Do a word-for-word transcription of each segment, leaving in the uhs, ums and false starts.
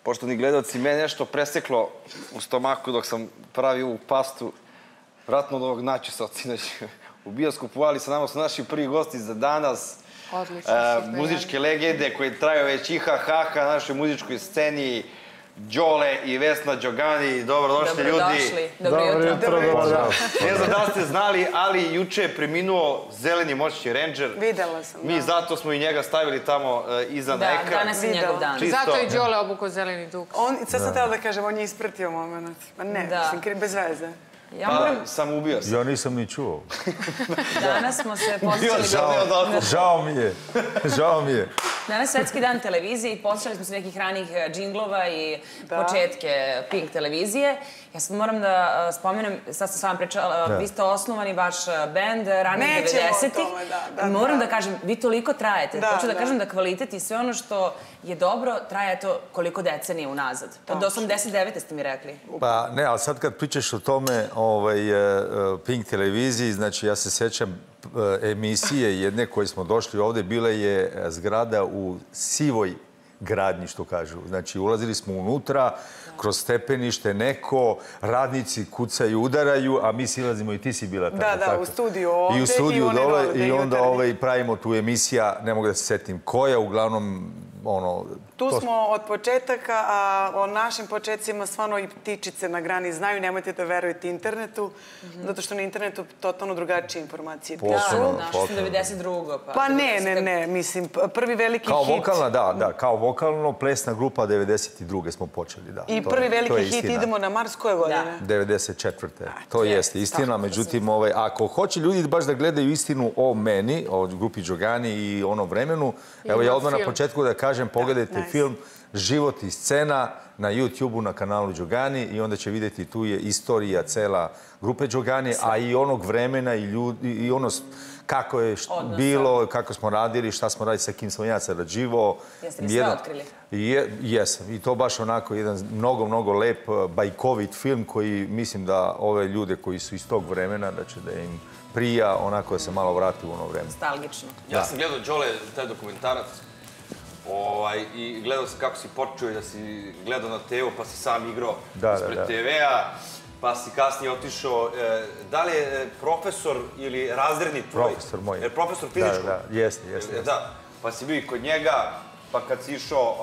poštovni gledalci, me nešto preseklo u stomaku dok sam pravio ovu pastu. Vratno od ovog načisa od sinoć u bioskopu, ali sa nama su naši prvi gosti za danas. Odlično. Muzičke legende koje traju već iha haha na našoj muzičkoj sceni. Đole i Vesna Đogani, dobrodošli ljudi. Dobrodošli, dobro jutro. Ne znam da li ste znali, ali juče je preminuo Zeleni moćni rendžer. Videla sam, da. Mi zato smo i njega stavili tamo iza na ekran. Da, danas je njegov dan. Zato je Đole obukao zeleni duks. Sad sam htjela da kažem, on je ispratio moment. Ma ne, mislim, bez veze. Pa, sam ubio se. Ja nisam ni čuo. Danas smo se posjećali... Žao mi je. Žao mi je. Danas je Svetski dan televizije i posjećali smo se nekih ranih džinglova i početke Pink televizije. Ja sad moram da spomenem, sad sam s vama pričala, vi ste osnovani vaš bend ranih devedesetih. Moram da kažem, vi toliko trajete. Hoću da kažem da kvalitet i sve ono što je dobro traje to koliko decenije unazad. Od osamdeset devete ste mi rekli. Pa ne, ali sad kad pričaš o tome Pink televiziji, znači ja se sjećam emisije jedne koje smo došli ovde, bila je zgrada u sivoj gradnji, što kažu. Znači, ulazili smo unutra, kroz stepenište, neko, radnici kucaju, udaraju, a mi silazimo i ti si bila tako. Da, da, u studiju ovde i u studiju dole i onda pravimo tu emisija, ne mogu da se setim koja, uglavnom, ono... Tu smo od početaka, a o našim početcima stvarno i ptičice na grani znaju, nemojte da verujete internetu, zato što na internetu totalno drugačije informacije pišu. Posebno, posebno. devedeset drugo. Pa ne, ne, ne, mislim, prvi veliki hit. Kao vokalna, da, da, kao vokalno, plesna grupa devedeset druge smo počeli, da. I prvi veliki hit Idemo na Mars koje godine? devedeset četvrte To jeste istina, međutim, ako hoće ljudi baš da gledaju istinu o meni, o grupi Đogani i onom vremenu, evo ja odmah na početku da kažem, pogledajte film Život i scena na YouTube-u na kanalu Đogani i onda će vidjeti tu je istorija cela grupe Đogani, a i onog vremena i ono kako je bilo, kako smo radili, šta smo radili, sa kim smo ja sarađivao. Jeste li sve otkrili? Jesam. I to baš onako jedan mnogo, mnogo lep, bajkovit film koji mislim da ove ljude koji su iz tog vremena, da će da im prija onako da se malo vrati u ono vreme. Nostalgično. Ja sam gledao, Đole, taj dokumentarac i gledao sam kako si počeo i da si gledao na te u pa si sam igrao ispred te ve-a, pa si kasnije otišao. Da li je profesor ili razredni tvoj? Profesor moj. Jer profesor fizičkog? Da, da, jeste, jeste. Da, pa si bio i kod njega, pa kad si išao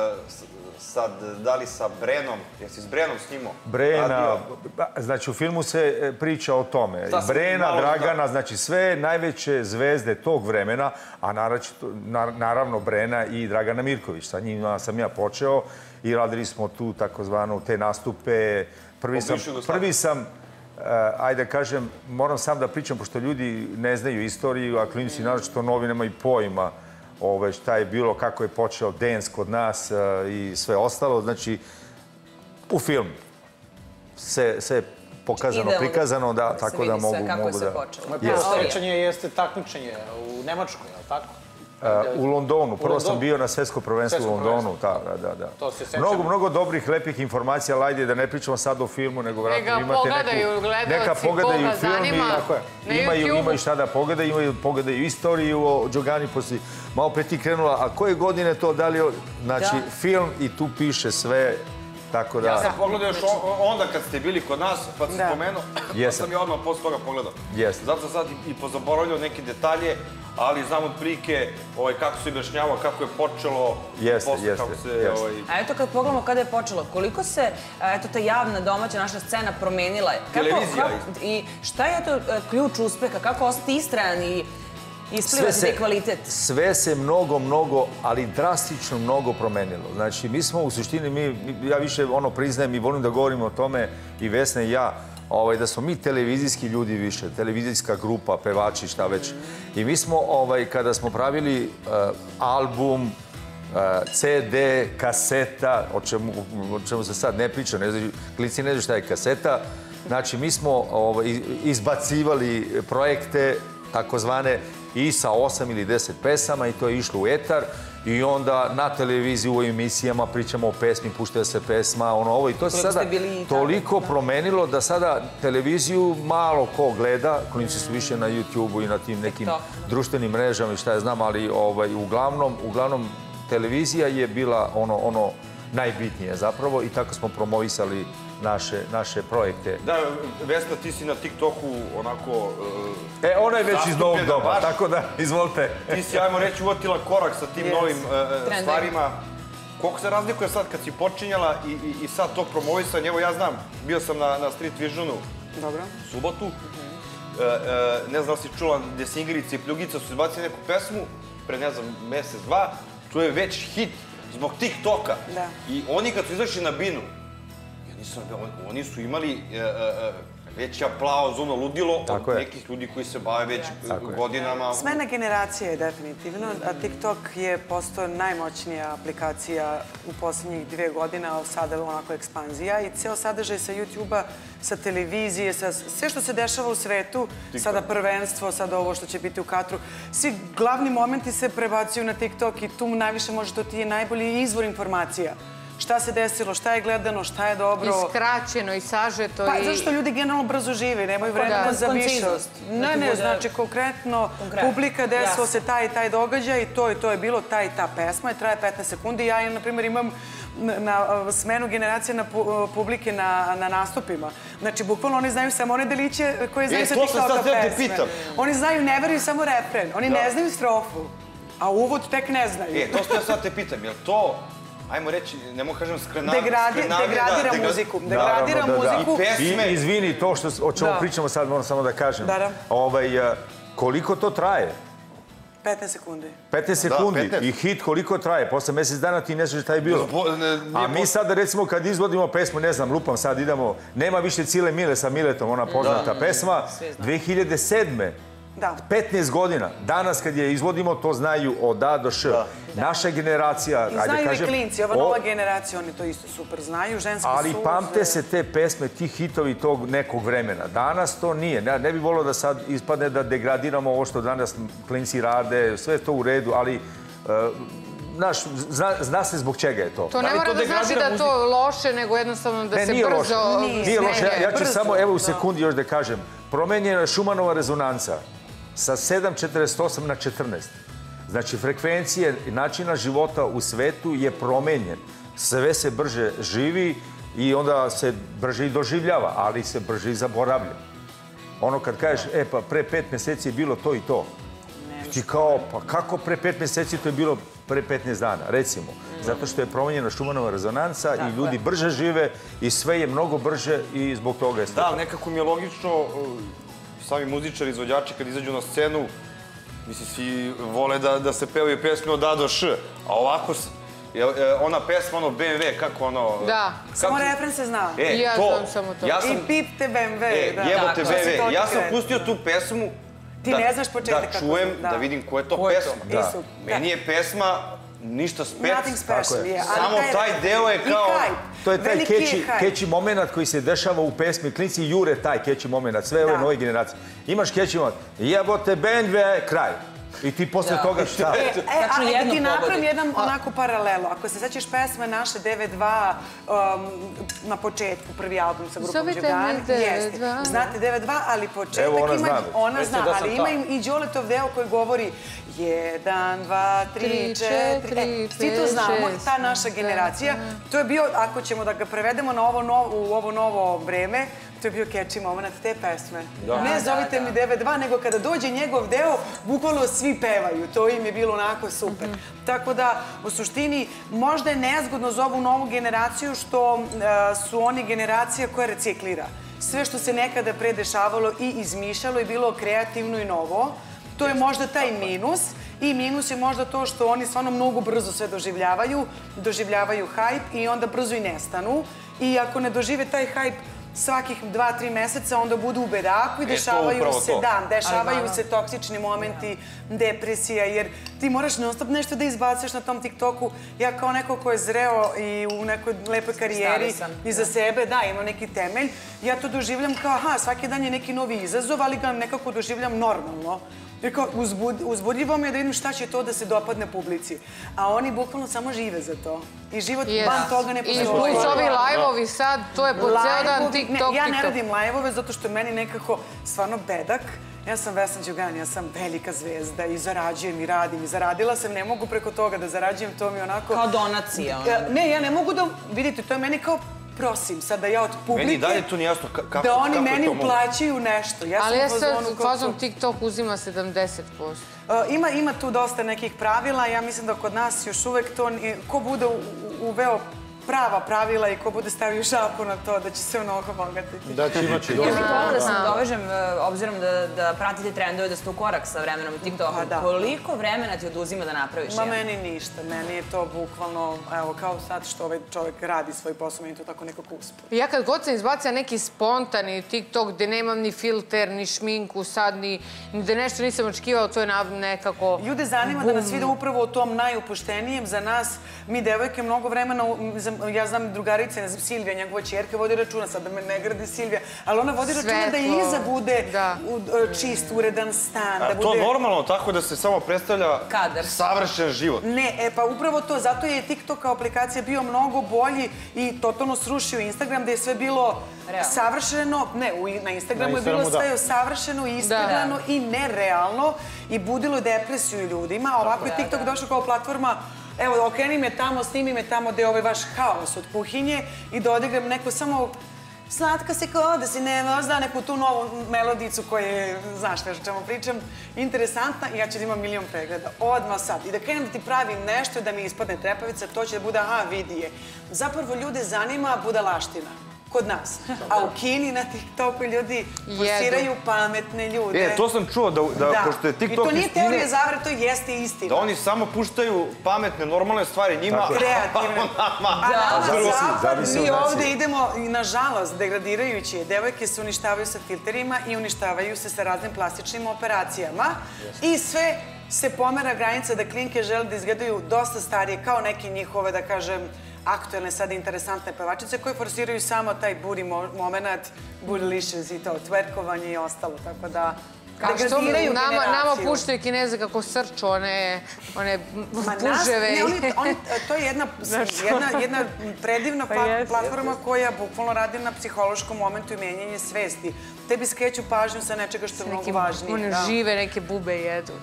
sad, da li sa Brenom, jesi s Brenom snimao? Brena, znači u filmu se priča o tome. Brena, Dragana, znači sve najveće zvezde tog vremena, a naravno Brena i Dragana Mirković. Sa njima sam ja počeo i radili smo tu takozvano te nastupe. Prvi sam, ajde kažem, moram sam da pričam, pošto ljudi ne znaju istoriju, a klinici naročito novi nemaju pojma šta je bilo, kako je počeo dance kod nas i sve ostalo. Znači, u film sve je pokazano, prikazano, tako da mogu da... Kako je sve počelo. Srećanje jeste takmičenje u Nemačkoj, je li tako? U Londonu. Prvo sam bio na svetsko prvenstvo u Londonu. Da, da, da. Mnogo, mnogo dobrih, lepih informacija, ali ajde da ne pričamo sad o filmu, nego vratno imate neku... Neka pogledaju film i imaju šta da pogledaju, pogledaju istoriju o Đogani, poslije malo pre ti krenula, a koje godine to dali, znači film i tu piše sve, tako da... Ja sam pogledao još onda kad ste bili kod nas, pa si spomenuo, pa sam ja odmah posle toga pogledao. Zato sam sad i pozaboravljao neke detalje, ali znam od prilike kako se objašnjava, kako je počelo, posle kako se... A eto kad pogledamo kada je počelo, koliko se ta javna domaća naša scena promenila? Televizija. I šta je to ključ uspeha? Kako ostati istrajan i isplivati taj kvalitet? Sve se mnogo, mnogo, ali drastično mnogo promenilo. Znači, mi smo u suštini, ja više ono priznajem i volim da govorim o tome i Vesna i ja, da smo mi televizijski ljudi više, televizijska grupa, pevači, šta već. I mi smo, kada smo pravili album, ce de, kaseta, o čemu se sad ne priča, klici ne znaju šta je kaseta, znači mi smo izbacivali projekte, takozvane, i sa osam ili deset pesama i to je išlo u etar i onda na televiziji u emisijama pričamo o pesmi, puštaju se pesma, ono ovo i to se sada toliko promenilo da sada televiziju malo ko gleda, klinici su više na YouTube-u i na tim nekim društvenim mrežama i šta ja znam, ali uglavnom televizija je bila ono najbitnije zapravo i tako smo promovisali naše projekte. Da, Vesna, ti si na TikToku onako... E, ona je već iz novog doba, tako da, izvolite. Ti si, ajmo reći, uvatila korak sa tim novim stvarima. Koliko se razlikuje sad kad si počinjala i sad to promovisanje? Evo, ja znam, bio sam na Street Visionu u subotu. Ne znam da si čula, gde si Ingrica i Pljugica su izbacili neku pesmu pre, ne znam, mesec, dva. To je već hit zbog TikToka. I oni kad su izašli na binu, oni su imali veći aplauz, ono ludilo od nekih ljudi koji se bave već godinama. Smena generacija je definitivno, a TikTok je postao najmoćnija aplikacija u poslednjih dve godine, a sada onako ekspanzija i ceo sadržaj sa YouTube-a, sa televizije, sve što se dešava u svetu, sada prvenstvo, sada ovo što će biti u Katru, svi glavni momenti se prebacuju na TikTok i tu najviše može to ti je najbolji izvor informacija. Šta se desilo, šta je gledano, šta je dobro. I skraćeno, i sažeto. Pa, zato što ljudi generalno brzo žive, nemaju vremena za više. Ne, ne, znači konkretno publika, desilo se taj i taj događaj i to i to je bilo, taj i ta pesma i traje petnaest sekundi. Ja, na primjer, imam na smenu generacije na publike na nastupima. Znači, bukvalno oni znaju samo one deliće koje znaju sa TikToka pesme. Oni znaju, ne veruju samo refren. Oni ne znaju strofu, a uvod tek ne znaju. E, to što ja sad te pitam, je li to... Ajmo reći, ne mogu kažem skrenavira... Degradira muziku. Degradira muziku. I izvini, to o čemu pričamo sad, moram samo da kažem. Koliko to traje? petnaest sekundi. petnaest sekundi. I hit koliko traje? Posle mesec dana ti ne znaš šta je bilo. A mi sad, recimo, kad izvodimo pesmu, ne znam, lupam, sad idemo, nema više Cile Mile sa Miletom, ona poznata pesma, dve hiljade sedme. petnaest godina. Danas kad je izvodimo, to znaju od A do Š. Naša generacija... I znaju i klinci, ova nova generacija, oni to isto super znaju, ženski su... Ali pamte se te pesme, ti hitovi tog nekog vremena. Danas to nije. Ne bih volio da sad ispadne da degradiramo ovo što danas klinci rade, sve to u redu, ali... Znaš, zna se zbog čega je to. To ne mora da znači da je to loše, nego jednostavno da se brzo... Nije loše. Ja ću samo, evo u sekundi još da kažem, promenjena je Šumanova rezonanca sa sedam četrdeset osam na četrnaest. Znači, frekvencije načina života u svetu je promenjen. Sve se brže živi i onda se brže i doživljava, ali se brže i zaboravlja. Ono kad kažeš, e pa pre pet meseci je bilo to i to. Ti kao, pa kako pre pet meseci to je bilo pre petnaest dana, recimo. Zato što je promenjena Šumanova rezonanca i ljudi brže žive i sve je mnogo brže i zbog toga je stvar. Da, nekako mi je logično, sami muzičari, izvođači kad izađu na scenu, mislim, svi vole da se pevaju pesme od A do Š, a ovako, ona pesma, ono, B M W, kako ono... Da. Samo refren se zna. I ja znam samo to. I pipte B M W. E, jebote B M W. Ja sam pustio tu pesmu da čujem, da vidim ko je to pesma. Meni je pesma ništa specijalno. Samo taj deo je kao... To je taj catchy moment koji se dešava u pesmi. Klinci jure taj catchy moment, sve ove nove generacije. Imaš catchy moment. Jebote B M W, kraj. I ti posle toga šta? E, a ti napravim jedan onako paralelu. Ako se sećaš pesme naše devet dva na početku, prvi album sa grupom Đugani. Znate devet dva, ali početak ima, ona zna, ali ima i Đoletov deo koji govori jedan, dva, tri, četiri, svi to znamo, ta naša generacija. To je bio, ako ćemo da ga prevedemo u ovo novo vreme, to je bio catchy moment te pesme. Ne zovite mi devet dva, nego kada dođe njegov deo, bukvalno svi pevaju. To im je bilo onako super. Tako da, u suštini, možda je nezgodno za ovu novu generaciju što su oni generacija koja reciklira. Sve što se nekada predešavalo i izmišljalo i bilo kreativno i novo, to je možda taj minus. I minus je možda to što oni stvarno mnogo brzo sve doživljavaju, doživljavaju hajp i onda brzo i nestanu. I ako ne dožive taj hajp svakih dva, tri meseca, onda budu u bedaku i dešavaju se, da, dešavaju se toksični momenti, depresija, jer ti moraš non stop nešto da izbaciš na tom TikToku. Ja kao neko ko je zreo i u nekoj lepoj karijeri iza sebe, da, imam neki temelj, ja to doživljam kao, aha, svaki dan je neki novi izazov, ali ga nekako doživljam normalno. Jer kao, uzbudljivo mi je da vidim šta će to da se dopadne publici. A oni bukvalno samo žive za to. I život van toga ne postoji. I plus ovi live-ovi sad, to je po ceo dan TikTok, TikTok. Ja ne radim live-ove zato što je meni nekako stvarno bedak. Ja sam Vesna Đugani, ja sam velika zvezda i zarađujem i radim i zaradila sam, ne mogu preko toga da zarađujem, to mi onako... Kao donacija. Ne, ja ne mogu da, vidite, to je meni kao prosim sad da ja od publike... Meni dalje tu nije jasno kako je to da oni moguće. meni uplaćaju nešto. Ali ja sad fazom TikTok uzima sedamdeset posto. Ima tu dosta nekih pravila, ja mislim da kod nas još uvek to, ko bude uveo prava pravila i ko bude stavio šapu na to, da će se mnogo bogatiti. Da će imati dobro. Ja bih hvala da se nadovežem, obzirom da pratite trendove, da ste u korak sa vremenom TikToku. Koliko vremena ti oduzima da napraviš? Ma meni ništa, meni je to bukvalno, evo, kao sad što ovaj čovjek radi svoj posao, meni to tako nekako uspe. Ja kad god sam izbacila neki spontani TikTok gde nemam ni filter, ni šminku sad, ni da nešto nisam očekivao, to je nekako... Ljude zanima da nas vide upravo u tom najupuštenijem za nas. Mi, devojke, mnogo vremena, ja znam drugarice, ne znam, Silvija, njegova ćerka, vodi računa, sad da me ne gradi Silvija, ali ona vodi računa da i iza bude čist, uredan stan. A to normalno tako da se samo predstavlja savršen život? Ne, e pa upravo to, zato je TikTok kao aplikacija bio mnogo bolji i totalno srušio Instagram, gde je sve bilo savršeno, ne, na Instagramu je bilo sve savršeno, iskreno i nerealno i budilo depresiju ljudima, a ovako je TikTok došao kao platforma. Evo, okreni me tamo, snimi me tamo gde je ovaj vaš haos od kuhinje i da odigram neku samo slatka si kao da si nervozna, neku tu novu melodicu koja je, znaš nešto o čemu pričam, interesantna i ja ću da imam milion pregleda. Odmah sad. I da krenem da ti pravim nešto da mi ispadne trepavica, to će da bude, aha, vidi je. Zapravo ljude zanima budalaština. Kod nas. A u Kini na TikToku ljudi forsiraju pametne ljude. E, to sam čuo da, pošto je TikTok... I to nije teorija zavere, to jeste istina. Da oni samo puštaju pametne, normalne stvari njima. Kreativne. A na zapad mi ovde idemo, nažalost, degradirajući. Devojke se uništavaju sa filterima i uništavaju se sa raznim plastičnim operacijama. I sve se pomera granica da klinke žele da izgledaju dosta starije, kao neke njihove, da kažem, aktuelne, sad interesantne pevačice koje forsiraju samo taj booty moment, bootylicious i to, twerkovanje i ostalo, tako da degradiraju generaciju. Nama puštaju Kineze kako srču, one puževe. To je jedna predivna platforma koja bukvalno radi na psihološkom momentu i menjanje svesti. Tebi skreću pažnju sa nečega što je mnogo važnije. One žive, neke bube jedu.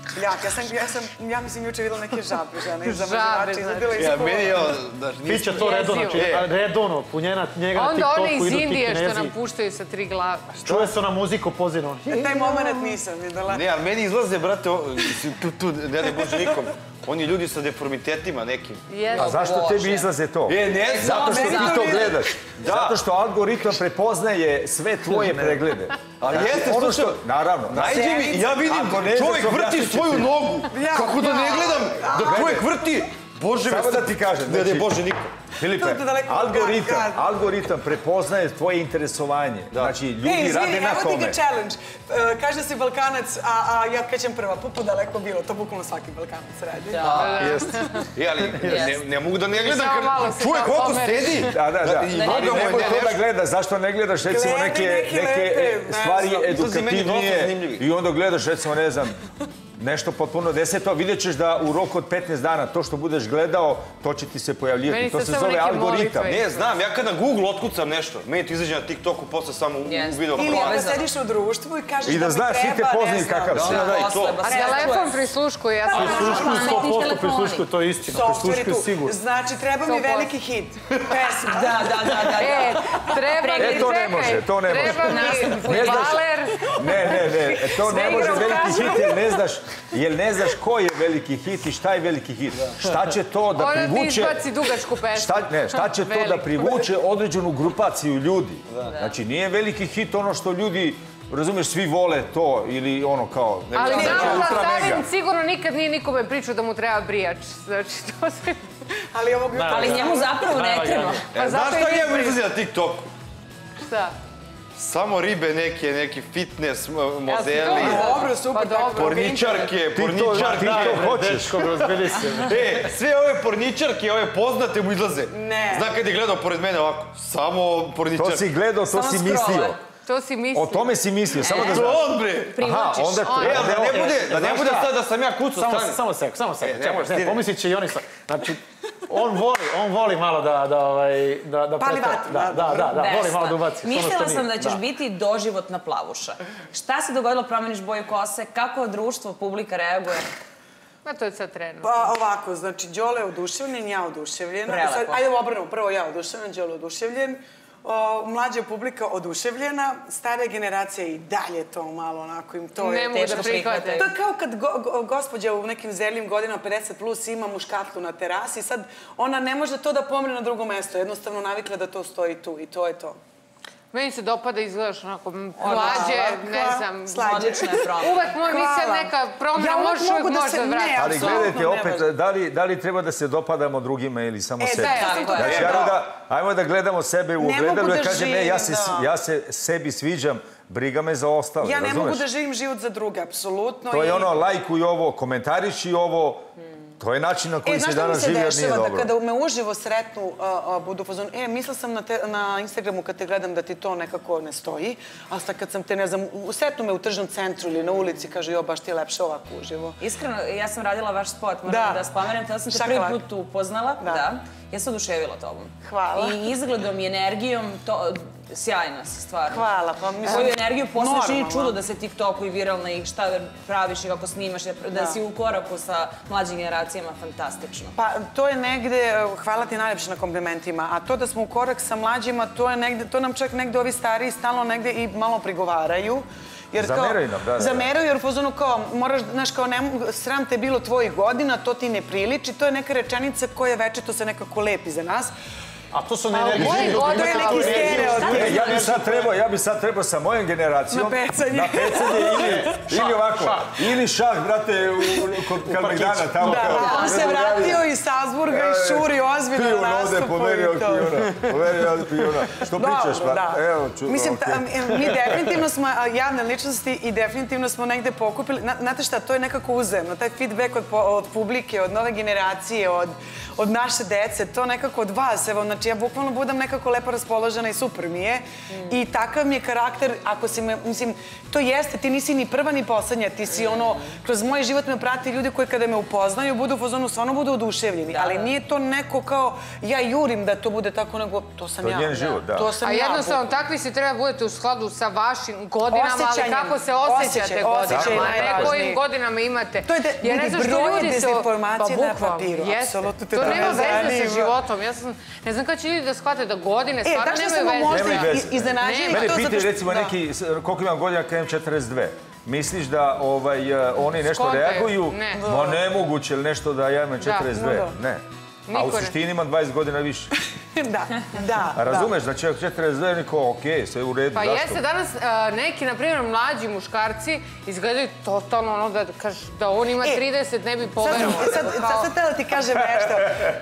Ja mislim juče videla neke žabe žene. Žabe, ja, meni je... Piće to redovno, redovno, punjena njega na TikToku idu ti Kinezi. Onda one iz Indije što nam puštaju sa tri glave. Čuje se ona muziku pozivno. Taj moment nisam videla. Ne, ali meni izlaze, brate, tu, ne da Bože nikom, oni ljudi sa deformitetima nekim. A zašto tebi izlaze to? E, ne znam. Zato što ti to gledaš. Zato što algoritam prepoznaje sve tvoje preglede. Ali jeste, slušaj, naravno. Najde mi, ja vidim, čovjek vrti svoju nogu. Kako da ne gledam, da čovjek vrti. Bože, samo da ti kažem. Ne da Bože nikom. Filipe, algoritam prepoznaje tvoje interesovanje. Znači, ljudi rade na tome. Evo ti ga challenge. Kaže da si Balkanac, a ja krećem prva. Pupu daleko bilo. To bukvalno svaki Balkanac radi. Da, jeste. Ali ne mogu da ne gledam. Čuje koliko sedi. Da, da, da. Ali nemoj to da gledaš. Zašto ne gledaš, recimo, neke stvari edukativnije i onda gledaš, recimo, ne znam, nešto potpuno deseto, vidjet ćeš da u roku od petnaest dana to što budeš gledao, to će ti se pojavljivati. To se zove algoritam. Ne, znam, ja kad na Google otkucam nešto, meni to izađe na TikToku, posle samo u video. Ili da sediš u društvu i kažeš da mi treba, i da znaš, svi te poznaju kakav si. Telefon prisluškuje, ja sam prisluškuju sto posto, prisluškuju, to je istina. Prisluškuju sigurno. Znači, treba mi veliki hit. Pesma. Da, da, da. E, treba mi, E, to ne može, to ne može. Treba mi futbaler. Ne, ne, ne, to ne može veliki hit, jer ne znaš jer ne znaš ko je veliki hit i šta je veliki hit. Šta će to da privuče... Ona ti izbaci dugačku pesmu. Ne, šta će to da privuče određenu grupaciju ljudi. Znači, nije veliki hit ono što ljudi, razumeš, svi vole to ili ono kao... Ali nama Stavin sigurno nikad nije nikome pričao da mu treba brijač. Znači, to se... Ali njemu zapravo ne treba. Znaš šta njemu izlazi na TikToku? Šta? Samo ribe neke, neki fitness modeli. Dobro, super. Porničarke, porničarke. Ti to hoćeš. E, sve ove porničarke, ove poznate mu izlaze. Ne. Zna kad je gledao pored mene ovako, samo porničarke. To si gledao, to si mislio. To si mislio. O tome si mislio, samo da znaš. To on, bre. Aha, onda... Da ne bude sad da sam ja kucao strani. Samo sek, samo sek. Pomislit će i oni sad. Znači, On voli, on voli malo da... da Pali vatru. Da, da, da, voli malo da ubaci. Mislila sam da ćeš biti doživotna plavuša. Šta se dogodilo, promeniš boju kose, kako društvo, publika reaguje? Ma to je sad trenutno. Pa ovako, znači, Đole je oduševljen, ja oduševljena. Prelepo. Ajde obrnu, prvo ja oduševljen, Đole oduševljen. Mlađa publika oduševljena, starija generacija i dalje to malo onako im to je... Ne mogu da prihvate. To je kao kad gospođa u nekim zreljim godinama pedeset plus ima muškatlu na terasi, sad ona ne može to da pomre na drugo mesto, jednostavno navikla da to stoji tu i to je to. Meni se dopada, izgledaš onako mlađe, ne znam, odlična je promena. Uvek moj misle neka promena, možeš uvek možda vratiti. Ali gledajte opet, da li treba da se dopadamo drugima ili samo sebi? Znači, ajmo da gledamo sebe u ogledalu i kažem, ne, ja se sebi sviđam, briga me za ostale, razumeš? Ja ne mogu da živim život za druge, apsolutno. To je ono, lajkuj ovo, komentariši ovo. To je način na koji se danas živi, jer nije dobro. E, znaš što mi se dešava, da kada me uživo sretnu, budu fazon, e, mislila sam na Instagramu kad te gledam da ti to nekako ne stoji, ali sad kad sam te, ne znam, sretnu me u tržnom centru ili na ulici, kaže, jo, baš ti je lepše ovako uživo. Iskreno, ja sam radila vaš spot, moram da spomenem, tada sam te prvi put upoznala, da. Ja sam oduševila tobom. Hvala. I izgledom i energijom, sjajna si, stvarno. Hvala. Svoju energiju posle čini čudo da se TikToku i viralna i šta praviš i kako snimaš, da si u koraku sa mlađim generacijama, fantastično. Pa to je negde, hvala ti najlepše na komplimentima, a to da smo u korak sa mlađima, to je negde, to nam čak negde ovi stariji stalno negde i malo prigovaraju. Zameraju nam, da, da. Zameraju jer u fazonu kao, moraš, znaš, kao, sram te bilo tvojih godina, to ti ne priliči, to je neka rečenica koja večito se nekako lepi za nas. A to su ne neki živi. To je neki stereotip. Ja bi sad trebao, ja bi sad trebao sa mojom generacijom... Na pecanje. Na pecanje ili ovako. Ili šah, brate, kod Kalmegdana tamo. Da, on se vratio iz Salzburga i šuri ozbiljno na nastupu. Pomerio pijuna. Pomerio pijuna. Što pričaš, pa? Evo, ču... Mislim, mi definitivno smo javne ličnosti i definitivno smo negde pokupili. Znate šta, to je nekako uzemno. Taj feedback od publike, od nove generacije, od naše dece, to nekako od vas, evo, znači ja bukvalno budem nekako lepo raspoložena i super mi je. I takav mi je karakter, ako si me, mislim, to jeste, ti nisi ni prva ni poslednja, ti si ono, kroz moj život me prati ljudi koji kada me upoznaju, budu u fazonu, stvarno budu oduševljeni, ali nije to neko kao, ja jurim da to bude tako, nego to sam ja. To je njen život, da. A jednostavno, takvi si treba budete u skladu sa vašim godinama, ali kako se osjećate godinama, ne kojim godinama imate. To je da vidi broje dezinformacije na papiru, apsolutno te to nema veze sa životom. Ja sam, ne znam kada će ljudi da shvate da godine stvarno nemaju veze. Nemaju veze. Iznenađaju to zato što... Mene pitaju, recimo, neki, koliko imam godina kad imam četrdeset dve. Misliš da oni nešto reaguju? Ne. Ma nemoguće ili nešto da ja imam četrdeset dve? Ne. A u suštini imam dvadeset godina više. Da, da. A razumeš, znači četrdeset dve niko, okej, sve u redu, zašto? Pa jeste, danas neki, na primjer, mlađi muškarci izgledaju totalno ono da da on ima trideset, ne bi poverovao. Sad sad da ti kažem nešto.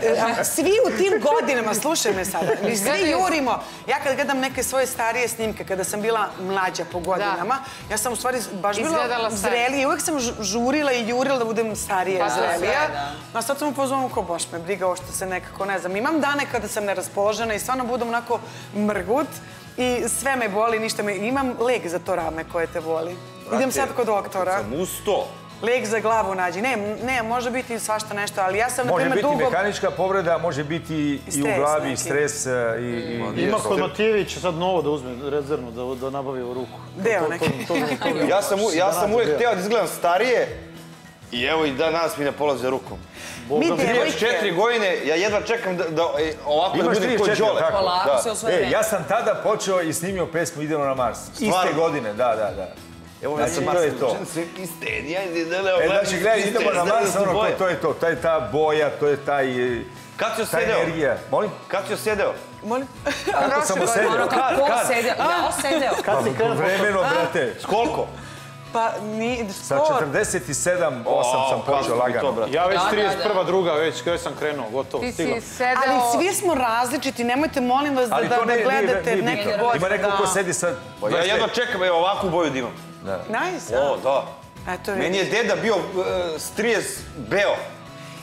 Svi u tim godinama, slušaj me sada, mi svi jurimo. Ja kad gledam neke svoje starije snimke, kada sam bila mlađa po godinama, ja sam u stvari baš bila zrelija i uvek sam žurila i jurila da budem starija i zrelija. A sad sam u pozvonu ko baš me briga ovo što se nekako, ne znam, imam dane kada sam neraspoložena i stvarno budem onako mrgut i sve me boli, ništa me... Imam lek za to rame koje te boli. Idem sad kod doktora. Sam usto. Lek za glavu nađi. Ne, ne, može biti svašta nešto, ali ja sam, na primer, dugo... Može biti mehanička povreda, može biti i u glavi, stres i... Ima kod Matijevića sad novo da uzme rezervnu, da nabavi u ruku. Deo neki. Ja sam uvijek htio da izgledam starije i evo i danas mi ne polaze rukom. trideset četiri godine, ja jedva čekam da ovako da budem kod Đole. Polako se osvoje. Ja sam tada počeo i snimio pesmu Idemo na Mars. Iste godine, da, da, da. Evo ja sam Mars, učin se iste, ja idem na Mars. Znači, gledaj, Idemo na Mars, to je to, to je ta boja, to je taj... Kad si osjedeo? Molim? Kad si osjedeo? Molim? Kako sam osjedeo? Kad? Kad? Ja osjedeo. Kad si krenuo? Vremeno, brate. S koliko? Pa, ni... Sa četrdeset sedam, osam sam počeo lagano. Ja već trideset prva, druga, već kada sam krenuo, gotovo, stigla. Ali svi smo različiti, nemojte, molim vas, da gledate neke boje. Ima neko ko sedi sad... Ja jedva čekam, evo ovakvu boju da imam. Nice, o, da. Meni je deda bio strijes beo.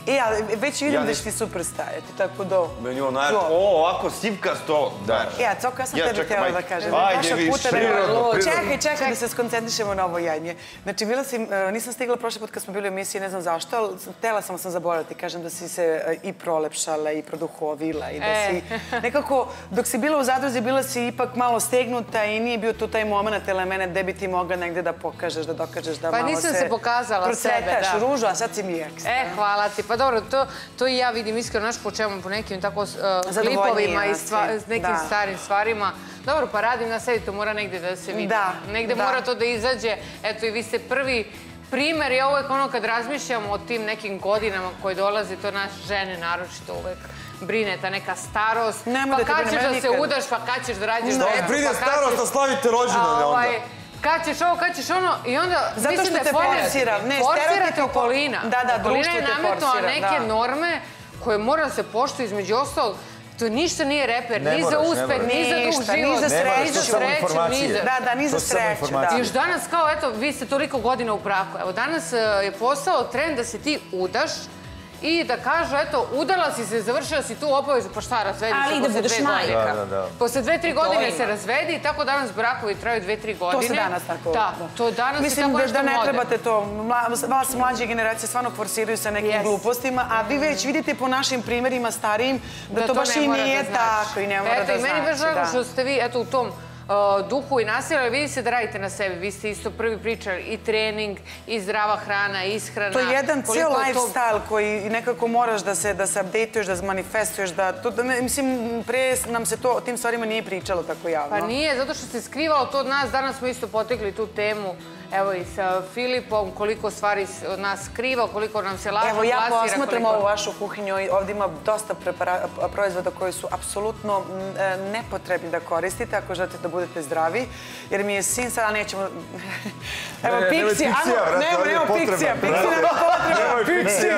E, ali već vidim da će ti super stajati, tako da... Meni je ono, o, ovako sivkasto. E, a Coko, ja sam tebi htjela da kažem. Ajde, više. Čekaj, čekaj da se skoncentrišemo na ovo janje. Znači, nisam stigla prošli put kad smo bili u emisiji, ne znam zašto, ali htjela sam sam zaboraviti. Kažem da si se i prolepšala i produhovila i da si nekako, dok si bila u zadruzi, bila si ipak malo stegnuta i nije bio tu taj moment elemena gde bi ti mogla negde da pokažeš, da dokažeš da malo se... Pa nisam se pokazala sebe, da. Procvetaš ružu, a sad si mi eks. E, hvala ti. Pa dobro, to i ja vidim iskreno naš po čemu, po nekim tako klipovima i nekim starim stvarima. Dobro, pa radim na sebi, to mora negde da se vidi. Negde mora to da izađe. Eto, i vi ste prvi primer. Ja uvek ono kad razmišljam o tim nekim godinama koje dolaze, to naš žene naročito uvek brine, ta neka starost. Pa kad ćeš da se udaš, pa kad ćeš da rađeš decu, pa brine starost, da slavite rođendan onda. Kad ćeš ovo, kad ćeš ono, i onda mislim da je forsira. Forsirate okolina. Da, da, društvo te forsira. Okolina je nametnula neke norme koje mora da se poštuju između ostalog. To ništa nije reper, ni za uspeh, ni za duh život, ni za sreću, ni za... Da, da, ni za sreću, da. I još danas kao, eto, vi ste toliko godina u braku. Evo, danas je postao trend da se ti udaš i da kažu, eto, udala si se, završila si tu obavezu, pa šta, razvedi se posle dve godine. Posle dve, tri godine se razvedi i tako danas brakovi traju dve, tri godine. To se danas tako... Da, to danas je tako nešto Mislim da ne trebate to. Vas mlađe generacije stvarno forsiraju sa nekim glupostima, a vi već vidite po našim primjerima starijim da to baš i nije tako i ne mora da znači. Eto, i meni baš drago što ste vi, eto, u tom duhu i nasilja, ali vidi se da radite na sebi. Vi ste isto prvi pričali i trening, i zdrava hrana, i ishrana. To je jedan cijel lifestyle koji nekako moraš da se updateuješ, da manifestuješ, da... Mislim, pre nam se to o tim stvarima nije pričalo tako javno. Pa nije, zato što se skrivalo to od nas. Danas smo isto potekli tu temu, evo i sa Filipom, koliko stvari od nas skriva, koliko nam se lažno plasira. Evo, ja posmatram ovu vašu kuhinju i ovdje ima dosta proizvoda koji su apsolutno nepotrebni da koristite ako želite da budete zdravi, jer mi je sin sada nećemo... Evo, Pixija, ano, nemo, nemo Pixija, Pixija nema potreba. Pixija,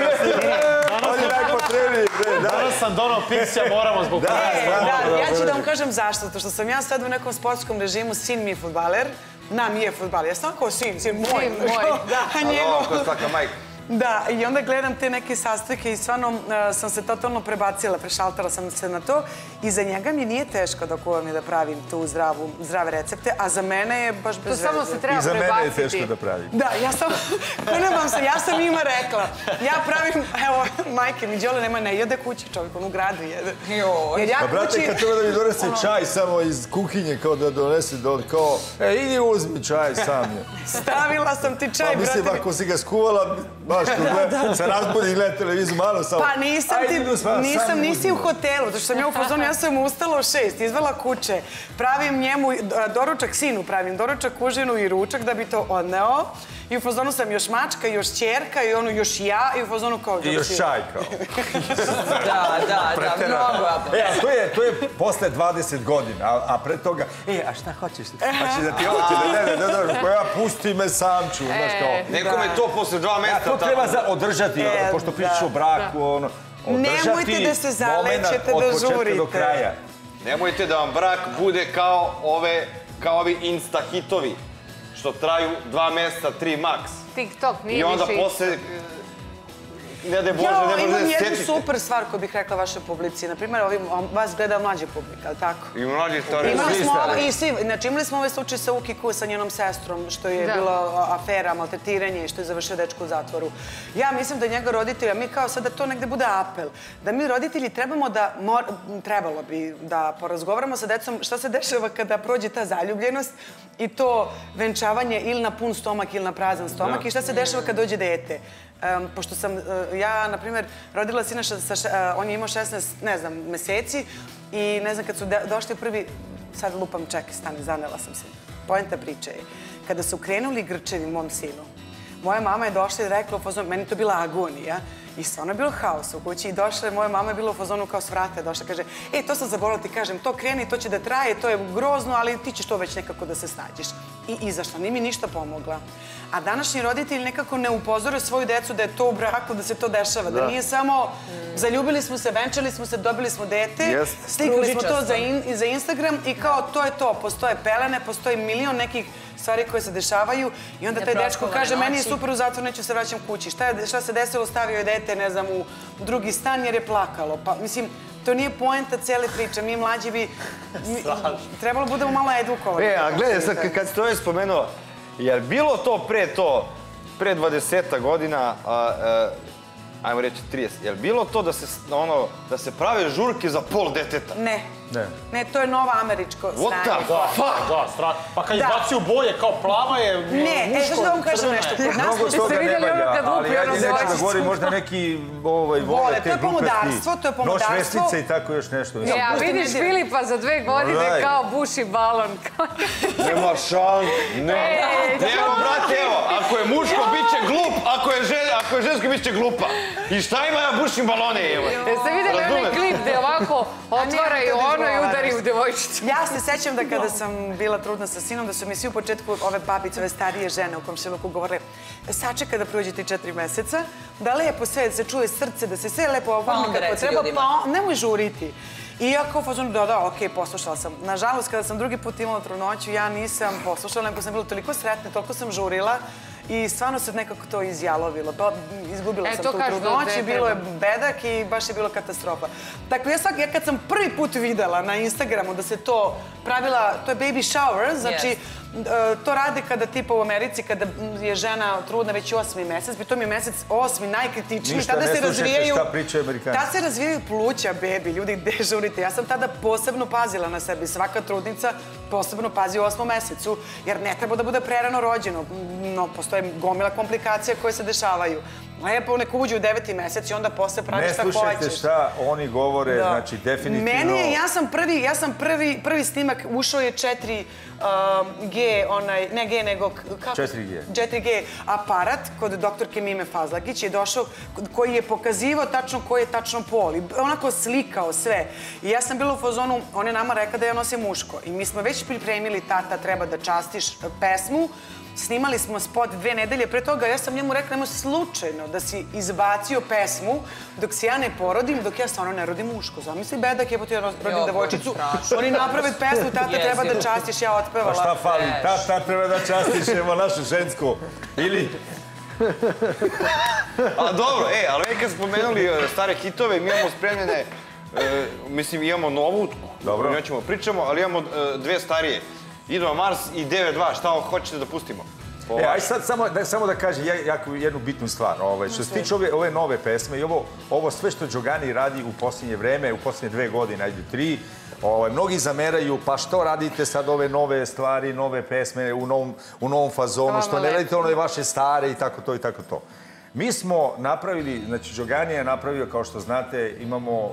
on je najpotrebniji. Danas sam donao Pixija, moramo zbog toga. Ja ću da vam kažem zašto, to što sam ja sad u nekom sportskom režimu, sin mi je fudbaler, nam je fudbaler, ja sam kao sin, sin moj. Sin moj, da. Ovo, ko svaka majka. Da, i onda gledam te neke sastojke i stvarno sam se totalno prebacila, prešaltala sam se na to i za njega mi nije teško da kuvam i da pravim tu zdrave recepte, a za mene je baš bez veze. To samo se treba prebaciti. I za mene je teško da pravim. Da, ja sam, kunem se, ja sam njima rekla, ja pravim, evo, majke mi Đole nema, ne jede kući čovjek, on u gradu jede. Pa brate, kad treba da mi donese čaj samo iz kuhinje, kao da donese, kao, e, idi uzmi čaj sam. Stavila sam ti čaj, brate. Pa mislim, ako si ga skuvala, baš tu se razbudi i gleda televiziju malo samo. Pa nisam ti, nisam, nisi u hotelu, zato što sam ja u fazonu, ja sam ustala u šest, izvela kuće, pravim njemu doručak, sinu pravim doručak, kužinu i ručak da bi to odneo. I u fazonu sam još mačka, još ćerka i ono još ja i u fazonu kao... I još čaj kao. Da, da, da, mnogo. E, to je posle dvadeset godina, a pre toga, e, a šta hoćeš? Hoćeš da ti hoće, da ne, ne, ne, koja pusti me samču, znaš kao. Neko me to posle dva mesta... To treba održati, pošto pričaš o braku, ono, nemojte da se zalećete, da žurite. Od početka do kraja. Nemojte da vam brak bude kao ove, kao ovi insta hitovi, što traju dva mjeseca, tri maks. TikTok nije više. I onda posle, ne daj Bože, ne može da se sjetite. Imam jednu super stvar koju bih rekla vašoj publici. Naprimjer, vas gleda mlađa publika, ali tako? I mlađi stvari. I svi, znači imali smo ovaj slučaj sa Uki Ku, sa njenom sestrom, što je bila afera, maltretiranje i što je završio dečko u zatvoru. Ja mislim da njega roditelja, mi kao sad da to negde bude apel, da mi roditelji trebamo da, trebalo bi da porazgovaramo sa decom šta se dešava kada prođe ta zaljubljenost i to venčavanje ili na pun stomak ili na prazan stomak i šta se dešava kad dođe dete. Pošto sam, ja, na primjer, rodila sina, on je imao šesnaest, ne znam, meseci i ne znam, kad su došli prvi, sad lupam, čekaj, stani, zanela sam se. Poenta priče je, kada su krenuli grčevi mom sinu, moja mama je došla i rekla u fazonu, meni to bila agonija, i stvarno je bilo haos u kući i došla je, moja mama je bila u fazonu kao s vrata, došla, kaže, e, to sam zaboravila ti kažem, to kreni, to će da traje, to je grozno, ali ti ćeš to već nekako da se snađeš. I izašla, nije mi ništa pomogla. A današnji roditelji nekako ne upozore svoju decu da je to u braku, da se to dešava, da nije samo zaljubili smo se, venčali smo se, dobili smo dete, slikali smo to za Instagram i kao to je to, postoje pelene, postoji milion nekih stvari koje se dešavaju i onda taj dečko kaže meni je super u zatvoru, neću se vraćam kući. Šta se desilo, stavio je dete, ne znam, u drugi stan jer je plakalo. Pa, mislim, to nije poenta cele priče. Mi mlađi bi trebalo budemo malo edukovani. E, a gledaj, sad kad si to već spomenuo, je bilo to pre to, pre dvadeset godina, ajmo reći trideset, je li bilo to da se prave žurke za pol deteta? Ne. Ne, to je nova američko stanje. What the fuck? Da, strašno. Pa kad izbacuju boje kao plava je muško. Ne, e, što da vam kažem nešto. Mnogo toga ne valja, ali ja neću da govorim, možda neki vole te gluposti, noć vestice i tako još nešto. E, a vidiš Filipa za dve godine kao buši balon. Nema šal, ne. Evo, brate, evo, ako je muško, bit će glup, ako je žensko, bit će glupa. I šta ima ja bušim balone, evo? Jeste vidjeli onaj klip gde ovako otvaraju ono i udari u devojčicu? Ja se sećam da kada sam bila trudna sa sinom, da su mi svi u početku ove babice, ove starije žene u komšiluku govorile sačeka da prođe ti četiri meseca, da lepo sve, da se čuje srce, da se sve lepo oformi kako treba, pa nemoj žuriti. I ja kao fazonu, da, da, okej, poslušala sam. Nažalost, kada sam drugi put imala trudnoću, ja nisam poslušala, nego sam bila toliko sretna, toliko sam žurila i stvarno se nekako to izjalovilo. Izgubila sam tu trudnoću, bilo je bedak i baš je bilo katastrofa. Dakle, ja kad sam prvi put videla na Instagramu da se to pravila, to je baby shower, znači to rade kada tipa u Americi, kada je žena trudna već osmi mesec, to mi je mesec osmi, najkritičniji. Ništa ne slušajte šta pričaju Amerikanci. Tada se razvijaju pluća, bebi, ljudi, gde žurite. Ja sam tada posebno pazila na sebi. Svaka trudnica posebno pazi u osmom mesecu, jer ne treba da bude prerano rođeno. No, postoje gomila komplikacija koje se dešavaju. Lepo neko uđe u deveti mesec i onda posle pravi šta hoćeš. Ne slušajte šta oni govore, znači definitivno... Meni je, ja sam prvi, ja sam prvi, prvi snimak, ušao je četiri G, onaj, ne G, nego... četiri G. četiri G aparat kod doktorke Mime Fazlagić je došao, koji je pokazivao tačno koji je tačno pol. I onako slikao sve. I ja sam bila u fazonu, on je nama rekao da ja nosim muško. I mi smo već pripremili Tata, treba da častiš pesmu. Snimali smo spot dve nedelje pre toga, ja sam njemu rekla, nemoj slučajno da si izbacio pesmu dok se ja ne porodim, dok ja stvarno ne rodim muško. Zamisli bedak, jebote, ja rodim devojčicu. Oni naprave pesmu, Tata treba da častiš, ja otpevala. Pa šta fali, Tata treba da častiš, evo naše žensko. Ili... A dobro, e, ali kad spomenuli stare hitove, mi imamo spremljene, mislim, imamo novu, o njoj ćemo pričamo, ali imamo dve starije. Idemo Mars i devet dva, šta hoćete da pustimo? E, aj sad samo da kažem jednu bitnu stvar. Što se tiče ove nove pesme i ovo sve što Đogani radi u posljednje vreme, u posljednje dve godine, ajde tri, mnogi zameraju, pa što radite sad ove nove stvari, nove pesme u novom fazonu, što ne radite one vaše stare i tako to i tako to. Mi smo napravili, znači Đogani je napravio, kao što znate, imamo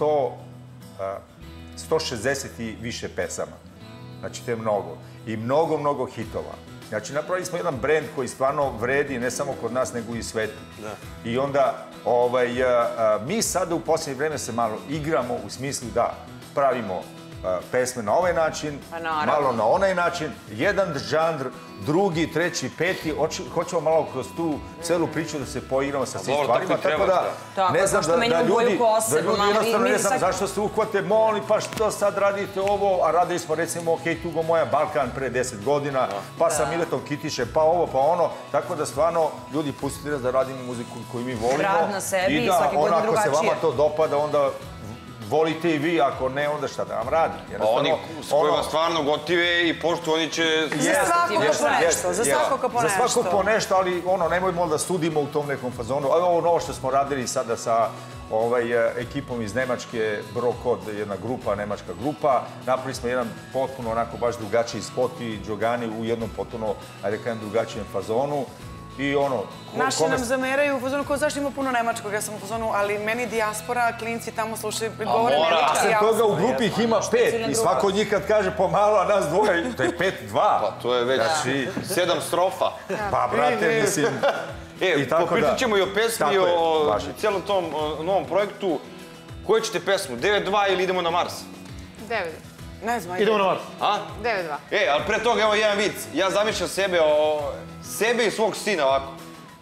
sto šezdeset i više pesama. Znači, to je mnogo. I mnogo, mnogo hitova. Znači, napravili smo jedan brend koji stvarno vredi ne samo kod nas, nego i u svetu. I onda, mi sada u posljednje vreme se malo igramo u smislu da pravimo pesme na ovaj način, malo na onaj način, jedan žanr, drugi, treći, peti, hoćemo malo kroz tu celu priču da se poigramo sa svim stvarima, tako da ne znam da ljudi jednostavno ne znam zašto se uhvate, molim pa što sad radite ovo, a radili smo recimo Hej tugo moja Balkan pre deset godina, pa sa Miletom Kitišem, pa ovo, pa ono, tako da stvarno ljudi pustite nas da radimo muziku koju mi volimo i da onako se vama to dopada, onda volite i vi, ako ne, onda šta da vam radi? Oni s kojima stvarno gotive i poštu, oni će... Za svakog po nešto, za svakog po nešto. Za svakog po nešto, ali nemojmo da sudimo u tom nekom fazonu. Ovo novo što smo radili sada sa ekipom iz Nemačke, Brokod, jedna grupa, nemačka grupa, napravili smo jedan potpuno onako baš drugačiji spot i Đogani u jednom potpuno, ajde kajem, drugačijem fazonu. I ono... Naši nam zameraju u fazonu, kao zašto ima puno nemačkog, ja sam u fazonu, ali meni dijaspora, klinci tamo slušaju, govore nemački. A sem toga u grupi ih ima pet i svako od njih kad kaže pomalo, a nas dvoje, to je pet dva. Pa to je već sedam strofa. Pa brate, mislim... E, popričat ćemo i o pesmi, o cijelom tom novom projektu. Koju ćete pesmu, devet dva ili idemo na Mars? devet. Ne znam. Idemo na Mars. A? devet dva. E, ali pre toga evo jedan vic. Ja zamišljam sebe, sebe i svog sina ovako.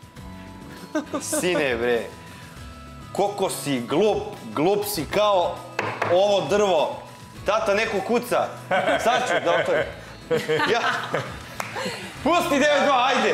Sine, bre. Koliko si glup, glup si kao ovo drvo. Tata neko kuca. Sad ću, doktore. Ja... Pusti devet dva, ajde!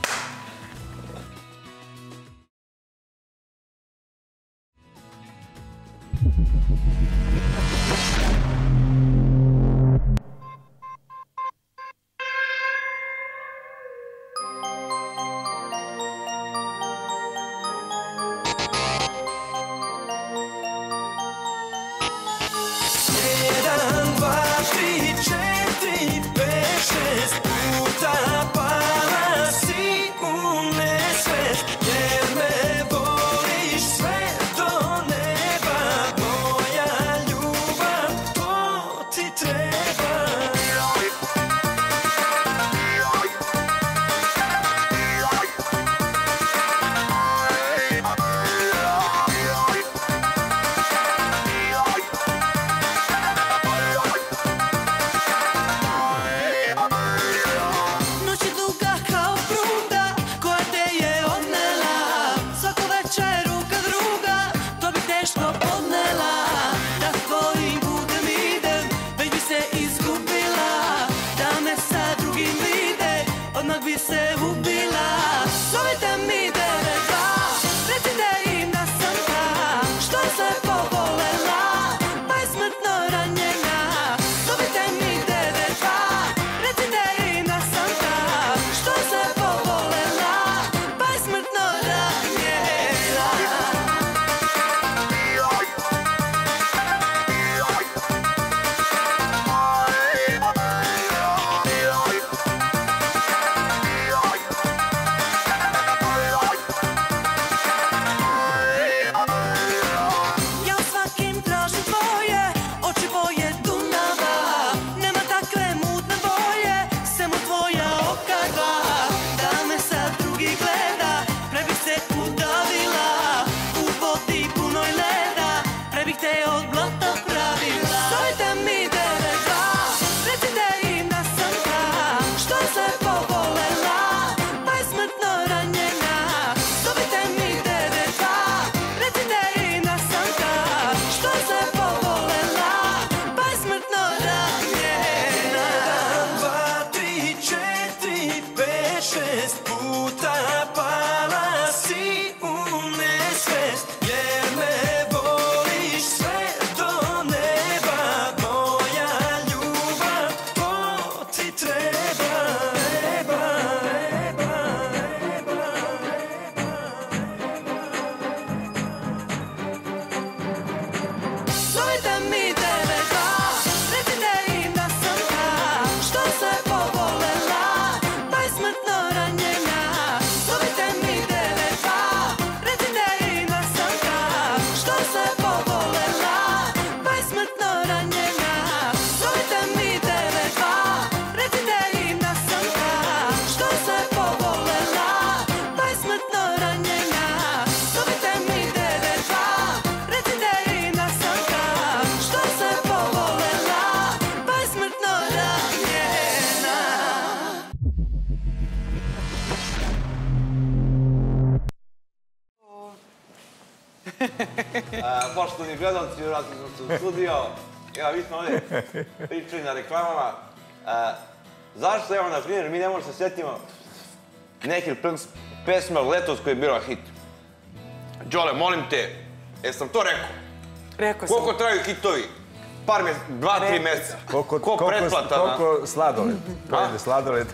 Poštovani gledalci, vratili smo se u studio. Evo, vi smo ovdje pričali na reklamama. Zašto, evo, na primjer, mi ne možemo se sjetimo nekih pesma letos koji je bila hit. Đole, molim te, jesam to rekao? Rekao sam. Koliko traju hitovi? Par mjeseca, dva, tri mjeseca. Koliko pretplata na... Koliko sladoled. Pojede sladoled.